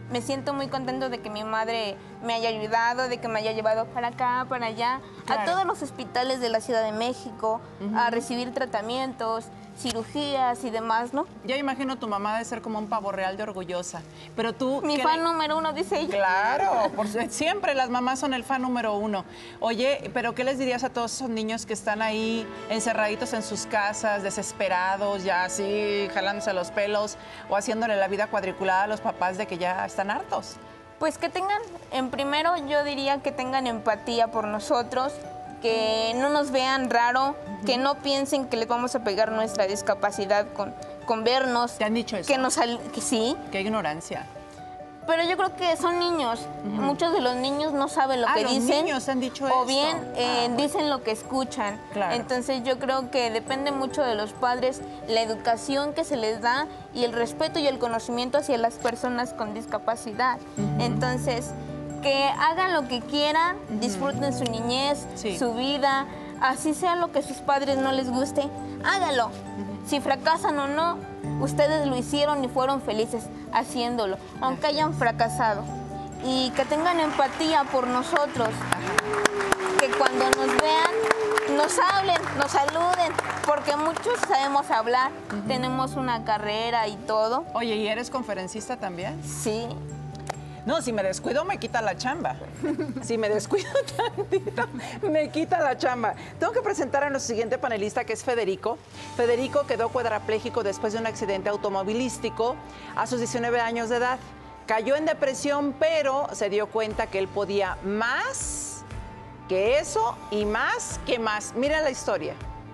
me siento muy contento de que mi madre me haya ayudado, de que me haya llevado para acá, para allá, Claro. a todos los hospitales de la Ciudad de México, Ujú. a recibir tratamientos, cirugías y demás, ¿no? Ya imagino tu mamá de ser como un pavo real de orgullosa. Pero tú... Mi ¿qué fan le- número uno, dice ella. Claro, por su- siempre las mamás son el fan número uno. Oye, pero ¿qué les dirías a todos esos niños que están ahí encerraditos en sus casas, desesperados, ya así jalándose los pelos o haciéndole la vida cuadriculada a los papás de que ya están hartos? Pues que tengan, en primero yo diría que tengan empatía por nosotros, que no nos vean raro, que no piensen que les vamos a pegar nuestra discapacidad con, con vernos. ¿Te han dicho eso? Que nos al- que sí. Qué ignorancia. Pero yo creo que son niños. Muchos de los niños no saben lo Ah, que los dicen. niños han dicho o esto. bien eh, Ah, bueno. dicen lo que escuchan. Claro. Entonces yo creo que depende mucho de los padres la educación que se les da y el respeto y el conocimiento hacia las personas con discapacidad. Entonces, que hagan lo que quieran, disfruten su niñez, Sí. su vida, así sea lo que a sus padres no les guste, hágalo. Si fracasan o no, ustedes lo hicieron y fueron felices haciéndolo, aunque hayan fracasado. Y que tengan empatía por nosotros, que cuando nos vean, nos hablen, nos saluden, porque muchos sabemos hablar, tenemos una carrera y todo. Oye, ¿y eres conferencista también? Sí. No, si me descuido me quita la chamba. Si me descuido tantito, me quita la chamba. Tengo que presentar a nuestro siguiente panelista, que es Federico. Federico quedó cuadrapléjico después de un accidente automovilístico a sus diecinueve años de edad. Cayó en depresión, pero se dio cuenta que él podía más que eso y más que más. Mira la historia.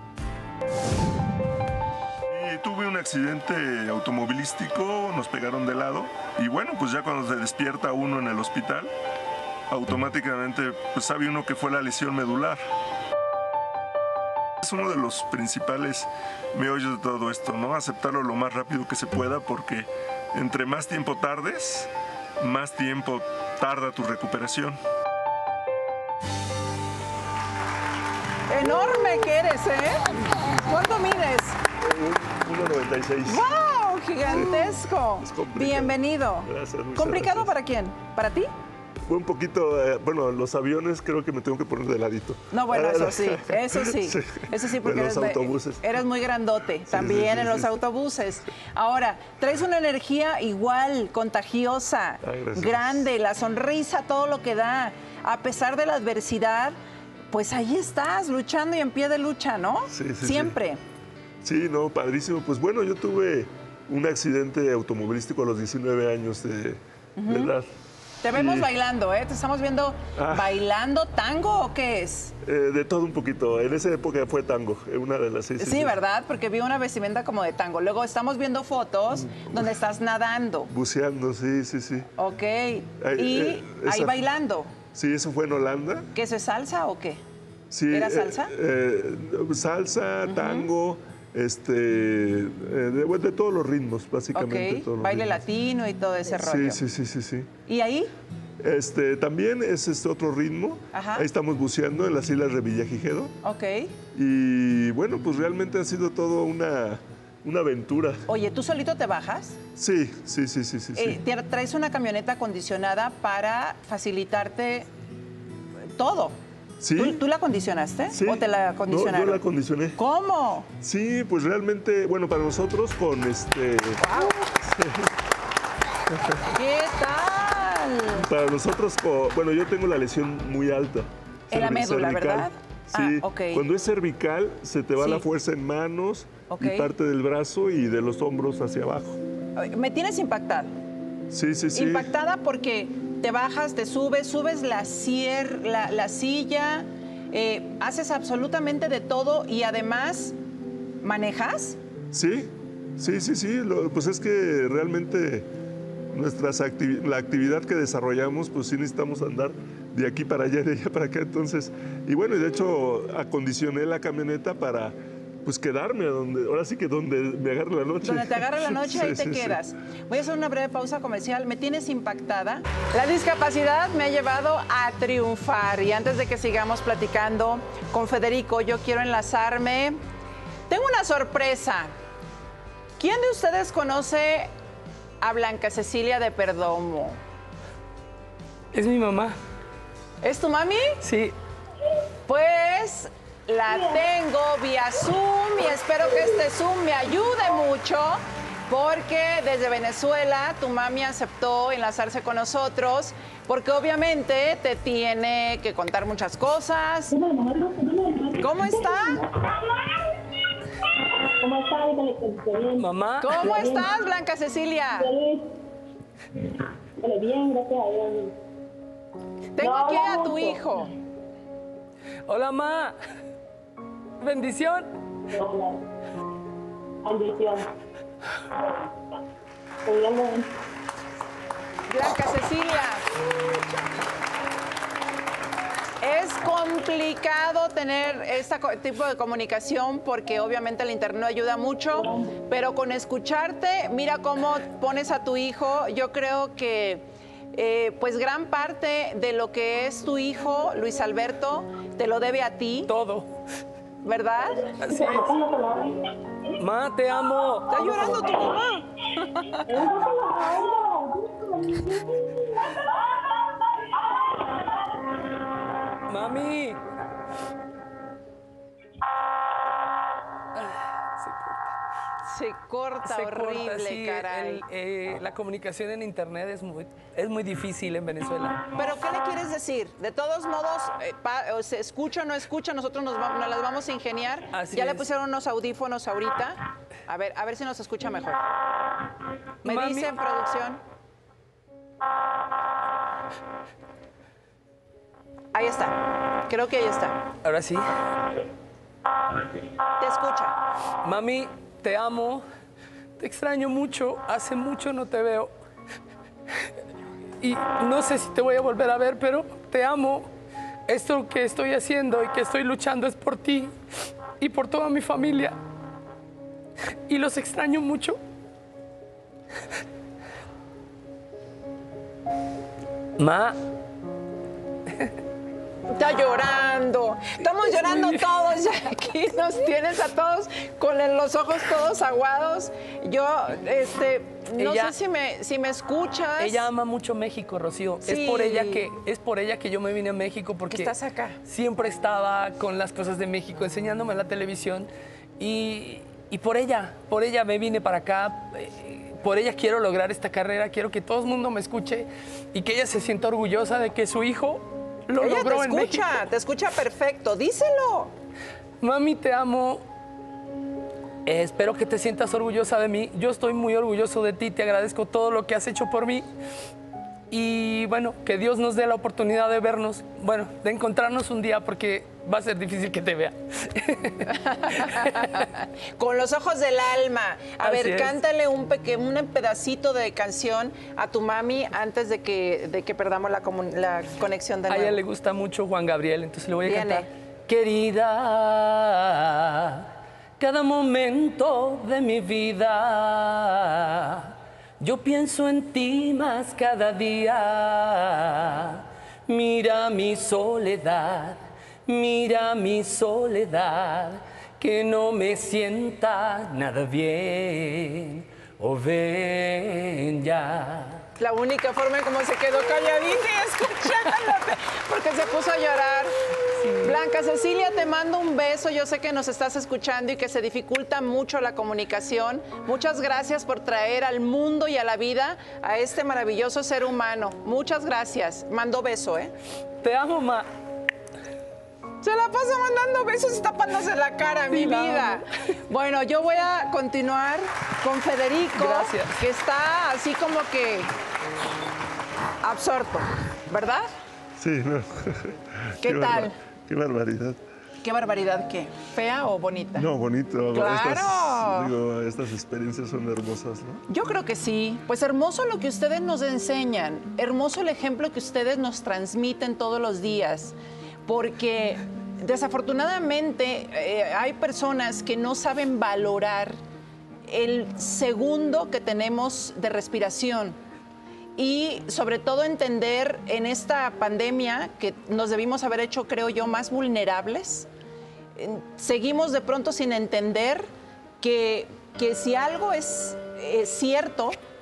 Y tuve un accidente automovilístico, nos pegaron de lado y bueno, pues ya cuando se despierta uno en el hospital, automáticamente pues sabe uno que fue la lesión medular. Es uno de los principales meollos de todo esto, ¿no? Aceptarlo lo más rápido que se pueda porque entre más tiempo tardes, más tiempo tarda tu recuperación. Enorme que eres, ¿eh? ¿Cuánto mides? uno noventa y seis. ¡Wow! Gigantesco. Sí, es complicado. Bienvenido. Gracias, muchas ¿Complicado gracias. para quién? ¿Para ti? Fue un poquito, eh, bueno, los aviones creo que me tengo que poner de ladito. No, bueno, eso sí, eso sí, eso sí, porque De los eres, autobuses. eres muy grandote, también sí, sí, en los sí. autobuses. Ahora, traes una energía igual, contagiosa, Ay, gracias. grande, la sonrisa, todo lo que da. A pesar de la adversidad, pues ahí estás, luchando y en pie de lucha, ¿no? Sí, sí, sí. Siempre. Sí, no, padrísimo. Pues bueno, yo tuve un accidente automovilístico a los diecinueve años de, de Ujú. edad. Te vemos Y, bailando, ¿eh? Te estamos viendo Ah. bailando tango o qué es. eh, de todo un poquito. En esa época fue tango, eh, una de las seis. Sí, ¿verdad? Porque vi una vestimenta como de tango. Luego estamos viendo fotos donde estás nadando. Buceando, sí, sí, sí. Ok. Ay, Y eh, ahí esa- bailando. Sí, eso fue en Holanda. ¿Qué eso es salsa o qué? Sí, ¿Era eh, salsa? eh, salsa, tango, este, eh, de, bueno, de todos los ritmos, básicamente. Ok. todos los Baile ritmos. latino y todo ese rollo. Sí, sí, sí, sí, sí. ¿Y ahí? Este, también es este otro ritmo. Ajá. Ahí estamos buceando en las islas de Villagigedo. Ok. Y bueno, pues realmente ha sido todo una, una aventura. Oye, ¿tú solito te bajas? Sí, sí, sí, sí, sí. sí. Eh, te- traes una camioneta acondicionada para facilitarte todo. Sí. ¿Tú, tú la acondicionaste? Sí. ¿O te la No, acondicionaron? yo la acondicioné. ¿Cómo? Sí, pues realmente, bueno, para nosotros con este... ¿Qué tal? Para nosotros, co- bueno, yo tengo la lesión muy alta. En la cervi- médula, cervical. ¿verdad? Sí, Ah, ok. cuando es cervical se te va Sí. la fuerza en manos Ok. y parte del brazo y de los hombros hacia abajo. Me tienes impactada. Sí, sí, sí. Impactada porque te bajas, te subes, subes la, cier- la, la silla, eh, haces absolutamente de todo y además manejas. Sí, sí, sí, sí. Lo- pues es que realmente nuestras activi- la actividad que desarrollamos, pues sí necesitamos andar de aquí para allá, de allá para acá. Entonces, y bueno, y de hecho acondicioné la camioneta para pues quedarme a donde, ahora sí que donde me agarre la noche. Donde te agarra la noche, Sí, ahí te sí, sí. quedas. Voy a hacer una breve pausa comercial. Me tienes impactada. La discapacidad me ha llevado a triunfar. Y antes de que sigamos platicando con Federico, yo quiero enlazarme. Tengo una sorpresa. ¿Quién de ustedes conoce a Blanca Cecilia de Perdomo? Es mi mamá. ¿Es tu mami? Sí. Pues la tengo vía Zoom y espero que este Zoom me ayude mucho porque desde Venezuela tu mami aceptó enlazarse con nosotros porque obviamente te tiene que contar muchas cosas. ¿Cómo está? ¿Cómo estás? Mamá. ¿Cómo estás, Blanca Cecilia? Bien, gracias a Dios. Tengo aquí a tu hijo. Hola, ma. Bendición. Bendición. Blanca Cecilia. Es complicado tener este tipo de comunicación porque obviamente el internet no ayuda mucho, pero con escucharte, mira cómo pones a tu hijo, yo creo que eh, pues gran parte de lo que es tu hijo, Luis Alberto, te lo debe a ti. Todo. ¿Verdad? Así es. Ma, te amo. Está llorando tu mamá. Mami. Se corta Se horrible, corta, sí, caray. el, eh, la comunicación en internet es muy, es muy difícil en Venezuela. ¿Pero qué le quieres decir? De todos modos, eh, pa, o se escucha o no escucha, nosotros nos, va, nos las vamos a ingeniar. Así ya es. le pusieron unos audífonos ahorita. A ver, a ver si nos escucha mejor. Me Mami. dice en producción. Ahí está. Creo que ahí está. Ahora sí. Te escucha. Mami, te amo. Te extraño mucho. Hace mucho no te veo. Y no sé si te voy a volver a ver, pero te amo. Esto que estoy haciendo y que estoy luchando es por ti y por toda mi familia. Y los extraño mucho. Ma. Está llorando. Estamos Es llorando muy todos. Ya aquí nos tienes a todos con los ojos todos aguados. Yo, este, no Ella- sé si me, si me escuchas. Ella ama mucho México, Rocío. Sí. Es por ella que es por ella que yo me vine a México porque estás acá. siempre estaba con las cosas de México enseñándome en la televisión y, y por ella, por ella me vine para acá. eh, Por ella quiero lograr esta carrera, quiero que todo el mundo me escuche y que ella se sienta orgullosa de que su hijo lo Ella logró te en México. escucha, te escucha perfecto. Díselo. Mami, te amo. Eh, espero que te sientas orgullosa de mí. Yo estoy muy orgulloso de ti. Te agradezco todo lo que has hecho por mí. Y bueno, que Dios nos dé la oportunidad de vernos. Bueno, de encontrarnos un día porque va a ser difícil que te vea. Con los ojos del alma. A Así ver, es. cántale un, peque- un pedacito de canción a tu mami antes de que, de que perdamos la, comun- la conexión de A nuevo. ella le gusta mucho Juan Gabriel, entonces le voy a Viene. cantar. Querida, cada momento de mi vida, yo pienso en ti más cada día. Mira mi soledad, mira mi soledad, que no me sienta nada bien. Oh, ven ya. La única forma en cómo se quedó calladita y escuchándote, porque se puso a llorar. Blanca Cecilia, te mando un beso. Yo sé que nos estás escuchando y que se dificulta mucho la comunicación. Muchas gracias por traer al mundo y a la vida a este maravilloso ser humano. Muchas gracias. Mando beso, ¿eh? Te amo, ma. Se la pasa mandando besos y tapándose la cara, Sí, mi la vida. amo. Bueno, yo voy a continuar con Federico, Gracias. que está así como que absorto, ¿verdad? Sí, no. ¿Qué tal? barba- qué barbaridad. Qué barbaridad, ¿qué? ¿Fea o bonita? No, bonito. ¡Claro! Estas, digo, estas experiencias son hermosas, ¿no? Yo creo que sí. Pues hermoso lo que ustedes nos enseñan, hermoso el ejemplo que ustedes nos transmiten todos los días, porque desafortunadamente eh, hay personas que no saben valorar el segundo que tenemos de respiración y sobre todo entender en esta pandemia que nos debimos haber hecho, creo yo, más vulnerables. Eh, Seguimos de pronto sin entender que, que si algo es, es cierto,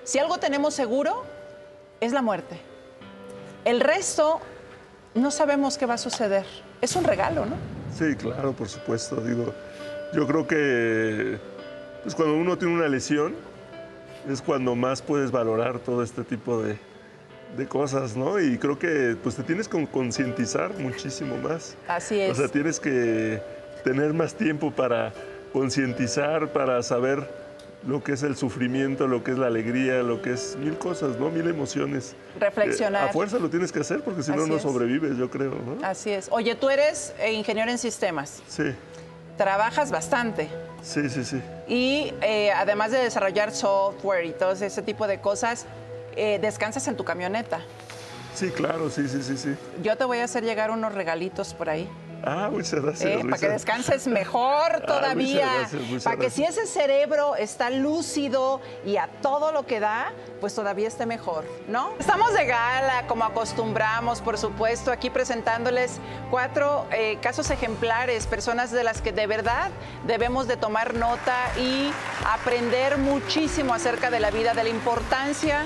Si algo tenemos seguro, es la muerte. El resto, no sabemos qué va a suceder. Es un regalo, ¿no? Sí, claro, por supuesto. Digo, yo creo que pues cuando uno tiene una lesión es cuando más puedes valorar todo este tipo de, de cosas, ¿no? Y creo que pues te tienes que concientizar muchísimo más. Así es. O sea, tienes que tener más tiempo para concientizar, para saber lo que es el sufrimiento, lo que es la alegría, lo que es mil cosas, ¿no? Mil emociones. Reflexionar. Eh, a fuerza lo tienes que hacer porque si no, Así no es. sobrevives, yo creo, ¿no? Así es. Oye, tú eres eh, ingeniero en sistemas. Sí, Trabajas bastante. sí, sí, sí. Y eh, además de desarrollar software y todo ese tipo de cosas, eh, descansas en tu camioneta. Sí, claro, sí, sí, sí, sí. Yo te voy a hacer llegar unos regalitos por ahí. Ah, muchas gracias, Eh, Luisa. para que descanses mejor todavía, Ah, muchas gracias, muchas para que si gracias. ese cerebro está lúcido y a todo lo que da, pues todavía esté mejor, ¿no? Estamos de gala, como acostumbramos, por supuesto, aquí presentándoles cuatro eh, casos ejemplares, personas de las que de verdad debemos de tomar nota y aprender muchísimo acerca de la vida, de la importancia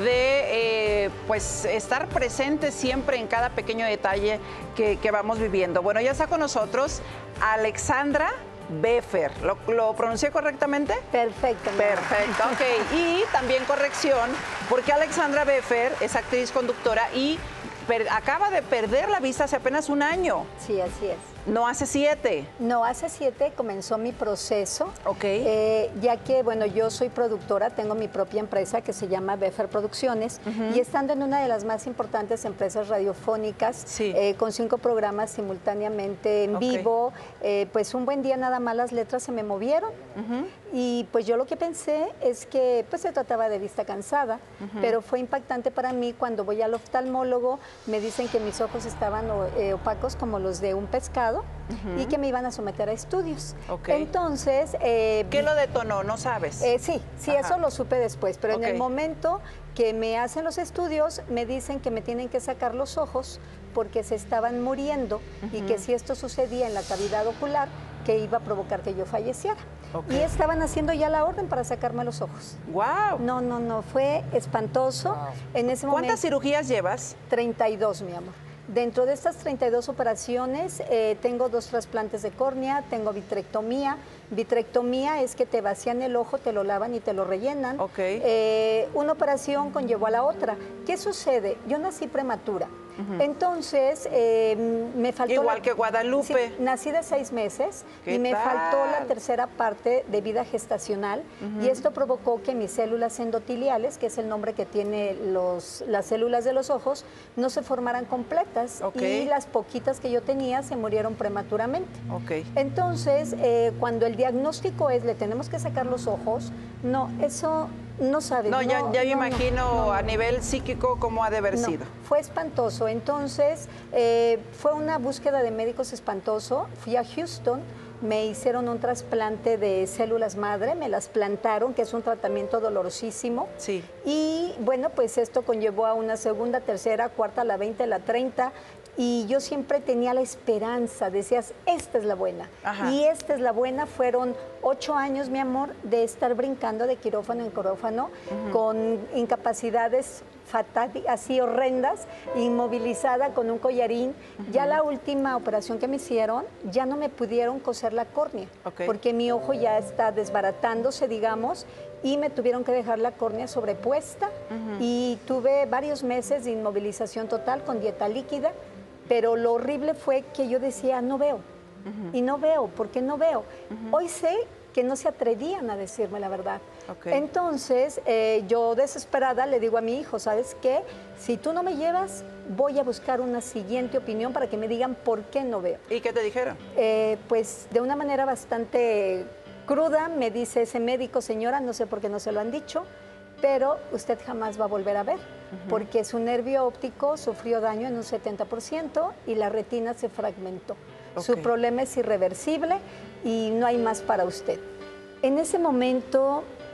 de eh, pues estar presentes siempre en cada pequeño detalle que, que vamos viviendo. Bueno, ya está con nosotros Alexandra Beffer. ¿Lo, lo pronuncié correctamente? Perfecto. Perfecto, ok. Y también corrección, porque Alexandra Beffer es actriz, conductora y per- acaba de perder la vista hace apenas un año. Sí, así es. No hace siete. No, hace siete comenzó mi proceso. Ok. Eh, ya que, bueno, yo soy productora, tengo mi propia empresa que se llama Beffer Producciones. Ujú. Y estando en una de las más importantes empresas radiofónicas, Sí. eh, con cinco programas simultáneamente en Ok. vivo, eh, pues un buen día nada más las letras se me movieron. Ujú. Y pues yo lo que pensé es que pues se trataba de vista cansada, Ujú. pero fue impactante para mí cuando voy al oftalmólogo, me dicen que mis ojos estaban o- eh, opacos como los de un pescado. Ujú. Y que me iban a someter a estudios. Ok. Entonces... eh, ¿Qué lo detonó? ¿No sabes? eh, sí, sí, Ajá. eso lo supe después, pero Ok. en el momento que me hacen los estudios, me dicen que me tienen que sacar los ojos porque se estaban muriendo y Ujú. que si esto sucedía en la cavidad ocular, que iba a provocar que yo falleciera. Ok. Y estaban haciendo ya la orden para sacarme los ojos. ¡Wow! No, no, no, fue espantoso. En ese momento, ¿Cuántas cirugías llevas? treinta y dos, mi amor. Dentro de estas treinta y dos operaciones, eh, tengo dos trasplantes de córnea, tengo vitrectomía. Vitrectomía es que te vacían el ojo, te lo lavan y te lo rellenan. Ok. Eh, una operación conllevó a la otra. ¿Qué sucede? Yo nací prematura. Ujú. Entonces, eh, me faltó... Igual la- que Guadalupe. Sí, nací de seis meses ¿Qué y me tal? faltó la tercera parte de vida gestacional Ujú. y esto provocó que mis células endoteliales, que es el nombre que tiene los, las células de los ojos, no se formaran completas Ok. y las poquitas que yo tenía se murieron prematuramente. Ok. Entonces, eh, cuando el diagnóstico es le tenemos que sacar los ojos, no, eso no sabes. No, ya, ya me no, no, imagino no, no. a nivel psíquico cómo ha de haber No, sido. fue espantoso. Entonces, eh, fue una búsqueda de médicos espantoso. Fui a Houston, me hicieron un trasplante de células madre, me las plantaron, que es un tratamiento dolorosísimo. Sí. Y bueno, pues esto conllevó a una segunda, tercera, cuarta, la veinte, la treinta. Y yo siempre tenía la esperanza, decías, esta es la buena. Ajá. Y esta es la buena. Fueron ocho años, mi amor, de estar brincando de quirófano en quirófano, Ujú. con incapacidades fatal, así horrendas, inmovilizada con un collarín. Ya la última operación que me hicieron, ya no me pudieron coser la córnea, Ok. porque mi ojo ya está desbaratándose, digamos, y me tuvieron que dejar la córnea sobrepuesta. Ujú. Y tuve varios meses de inmovilización total con dieta líquida, pero lo horrible fue que yo decía, no veo, Ujú. y no veo, ¿por qué no veo? Ujú. Hoy sé que no se atrevían a decirme la verdad. Ok. Entonces, eh, yo desesperada le digo a mi hijo, ¿sabes qué? Si tú no me llevas, voy a buscar una siguiente opinión para que me digan por qué no veo. ¿Y qué te dijeron? Eh, pues de una manera bastante cruda me dice ese médico, señora, no sé por qué no se lo han dicho, pero usted jamás va a volver a ver, porque su nervio óptico sufrió daño en un setenta por ciento y la retina se fragmentó. Su Ok. problema es irreversible y no hay más para usted. En ese momento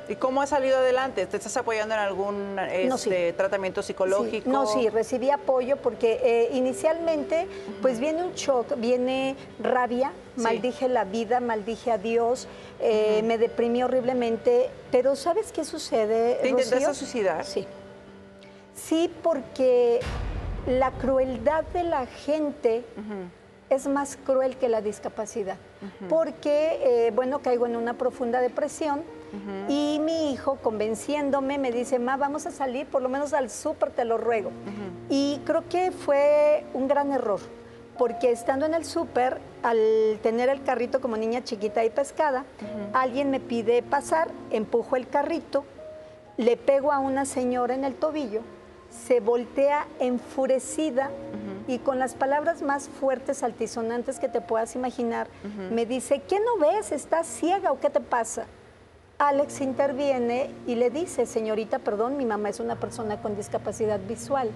¿Y cómo has salido adelante? ¿Te estás apoyando en algún este, No, sí. tratamiento psicológico? Sí. No, sí, recibí apoyo porque eh, inicialmente pues viene un shock, viene rabia, Sí. maldije la vida, maldije a Dios, eh, me deprimí horriblemente, pero ¿sabes qué sucede, ¿Te intentaste Rocío? suicidar? Sí. Sí, porque la crueldad de la gente es más cruel que la discapacidad, porque, eh, bueno, caigo en una profunda depresión. Uh-huh. Y mi hijo, convenciéndome, me dice, ma, vamos a salir, por lo menos al súper, te lo ruego. Uh-huh. Y creo que fue un gran error, porque estando en el súper, al tener el carrito como niña chiquita y pescada, uh-huh. alguien me pide pasar, empujo el carrito, le pego a una señora en el tobillo, se voltea enfurecida uh-huh. y con las palabras más fuertes, altisonantes que te puedas imaginar, uh-huh. me dice, ¿qué no ves? ¿Estás ciega o qué te pasa? Alex interviene y le dice, señorita, perdón, mi mamá es una persona con discapacidad visual.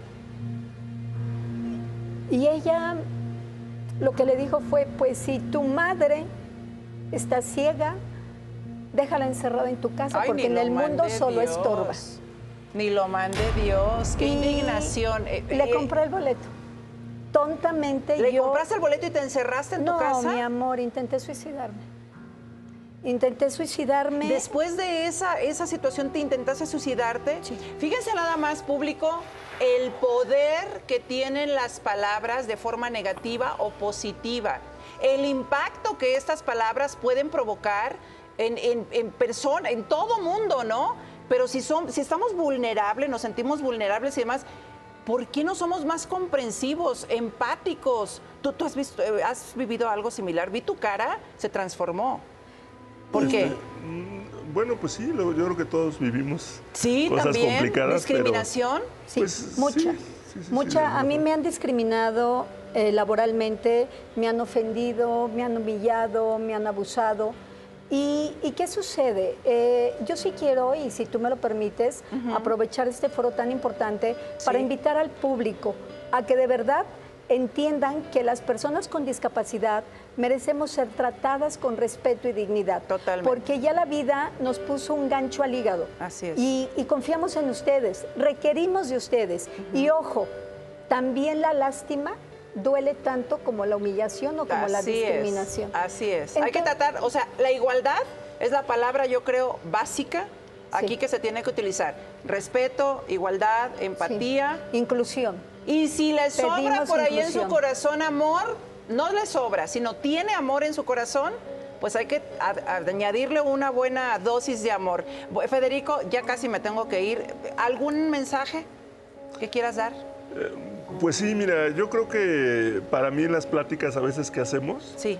Y ella lo que le dijo fue, pues si tu madre está ciega, déjala encerrada en tu casa, Ay, porque en el mundo solo Dios. estorbas. Ni lo mande Dios, qué y indignación. Eh, le eh, compré el boleto. Tontamente ¿Le yo... compraste el boleto y te encerraste en no, tu casa? No, mi amor, intenté suicidarme. Intenté suicidarme. Después de esa, esa situación, ¿te intentaste suicidarte? Sí. Fíjense nada más, público, el poder que tienen las palabras de forma negativa o positiva. El impacto que estas palabras pueden provocar en, en, en persona, en todo mundo, ¿no? Pero si, son, si estamos vulnerables, nos sentimos vulnerables y demás, ¿por qué no somos más comprensivos, empáticos? ¿Tú, tú has, visto, has vivido algo similar? Vi tu cara, se transformó. ¿Por Este, qué? Bueno, pues sí, lo, yo creo que todos vivimos sí, cosas también, complicadas. ¿Discriminación? Pero, sí, pues, mucha. Sí, sí, sí, mucha. sí, a mí me han discriminado eh, laboralmente, me han ofendido, me han humillado, me han abusado. ¿Y, y qué sucede? Eh, yo sí quiero, y si tú me lo permites, uh-huh. aprovechar este foro tan importante sí. para invitar al público a que de verdad entiendan que las personas con discapacidad merecemos ser tratadas con respeto y dignidad. Totalmente. Porque ya la vida nos puso un gancho al hígado. Así es. Y, y confiamos en ustedes, requerimos de ustedes. Uh-huh. Y ojo, también la lástima duele tanto como la humillación o como así la discriminación. Es, así es. Entonces, hay que tratar, o sea, la igualdad es la palabra, yo creo, básica aquí sí. que se tiene que utilizar. Respeto, igualdad, empatía. Sí. Inclusión. Y si le sobra Pedimos por ahí inclusión. en su corazón amor, no le sobra, sino tiene amor en su corazón, pues hay que añadirle una buena dosis de amor. Federico, ya casi me tengo que ir. ¿Algún mensaje que quieras dar? Eh, pues sí, mira, yo creo que para mí en las pláticas a veces que hacemos, sí.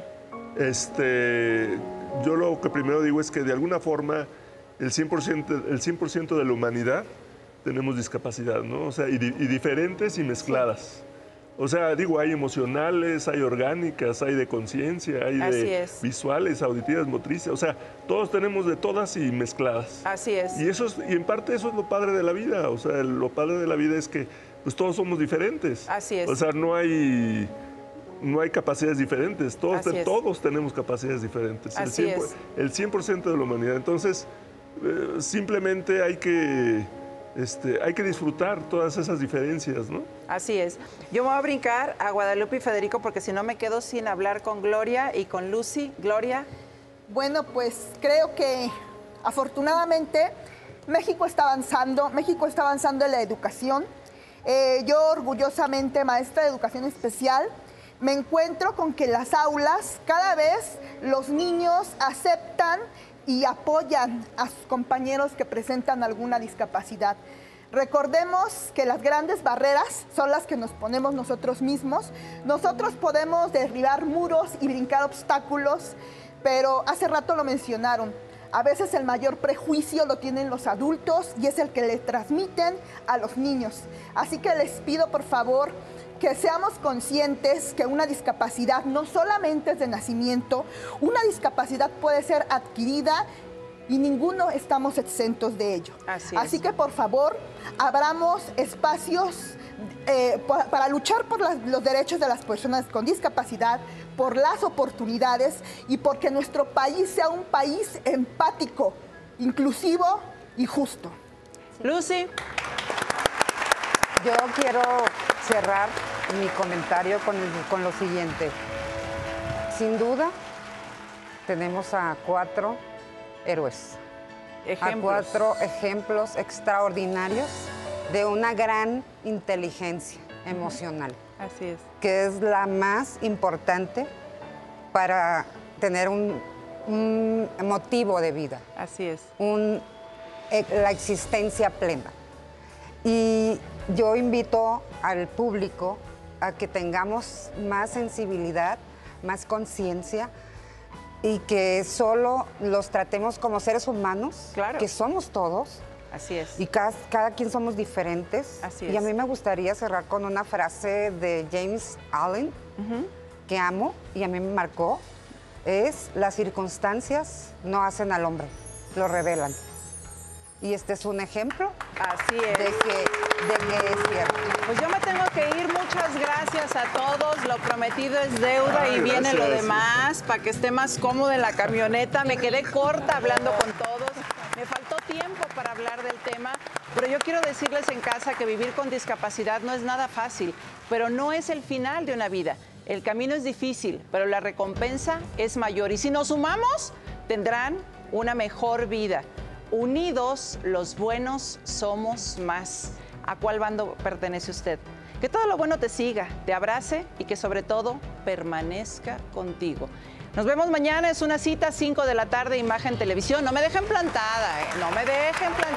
este, yo lo que primero digo es que de alguna forma el cien por ciento, el cien por ciento de la humanidad tenemos discapacidad, ¿no? O sea, y, y diferentes y mezcladas. Sí. O sea, digo, hay emocionales, hay orgánicas, hay de conciencia, hay Así de es. visuales, auditivas, motrices. O sea, todos tenemos de todas y mezcladas. Así es. Y, eso es, y en parte eso es lo padre de la vida. O sea, lo padre de la vida es que pues, todos somos diferentes. Así es. O sea, no hay, no hay capacidades diferentes. Todos, te, todos tenemos capacidades diferentes. Así el cien por ciento, es. El cien por ciento de la humanidad. Entonces, eh, simplemente hay que... Este, hay que disfrutar todas esas diferencias, ¿no? Así es. Yo me voy a brincar a Guadalupe y Federico porque si no me quedo sin hablar con Gloria y con Lucy. Gloria. Bueno, pues creo que afortunadamente México está avanzando, México está avanzando en la educación. Eh, yo orgullosamente, maestra de educación especial, me encuentro con que en las aulas cada vez los niños aceptan y apoyan a sus compañeros que presentan alguna discapacidad. Recordemos que las grandes barreras son las que nos ponemos nosotros mismos. Nosotros podemos derribar muros y brincar obstáculos, pero hace rato lo mencionaron. A veces el mayor prejuicio lo tienen los adultos y es el que le transmiten a los niños. Así que les pido, por favor, que seamos conscientes que una discapacidad no solamente es de nacimiento, una discapacidad puede ser adquirida y ninguno estamos exentos de ello. Así, Así que, por favor, abramos espacios eh, para luchar por las, los derechos de las personas con discapacidad, por las oportunidades y porque nuestro país sea un país empático inclusivo y justo. Lucy. Yo quiero cerrar mi comentario con, el, con lo siguiente. Sin duda, tenemos a cuatro héroes. Ejemplos. A cuatro ejemplos extraordinarios de una gran inteligencia emocional. Así es. Que es la más importante para tener un, un motivo de vida. Así es. Un, eh, la existencia plena. Y yo invito al público a que tengamos más sensibilidad, más conciencia y que solo los tratemos como seres humanos, claro, que somos todos. Así es. Y cada, cada quien somos diferentes. Así y a es. mí me gustaría cerrar con una frase de James Allen, uh-huh, que amo y a mí me marcó. Es: las circunstancias no hacen al hombre, lo revelan. Y este es un ejemplo. Así es. De que, de que es cierto. Pues yo me tengo que ir. Muchas gracias a todos. Lo prometido es deuda. Ay, y viene gracias. Lo demás para que esté más cómodo en la camioneta. Me quedé corta hablando con todos. Me faltó tiempo para hablar del tema, pero yo quiero decirles en casa que vivir con discapacidad no es nada fácil, pero no es el final de una vida. El camino es difícil, pero la recompensa es mayor. Y si nos sumamos, tendrán una mejor vida. Unidos, los buenos somos más. ¿A cuál bando pertenece usted? Que todo lo bueno te siga, te abrace y que sobre todo permanezca contigo. Nos vemos mañana, es una cita, cinco de la tarde, Imagen Televisión. No me dejen plantada, ¿eh? No me dejen plantada.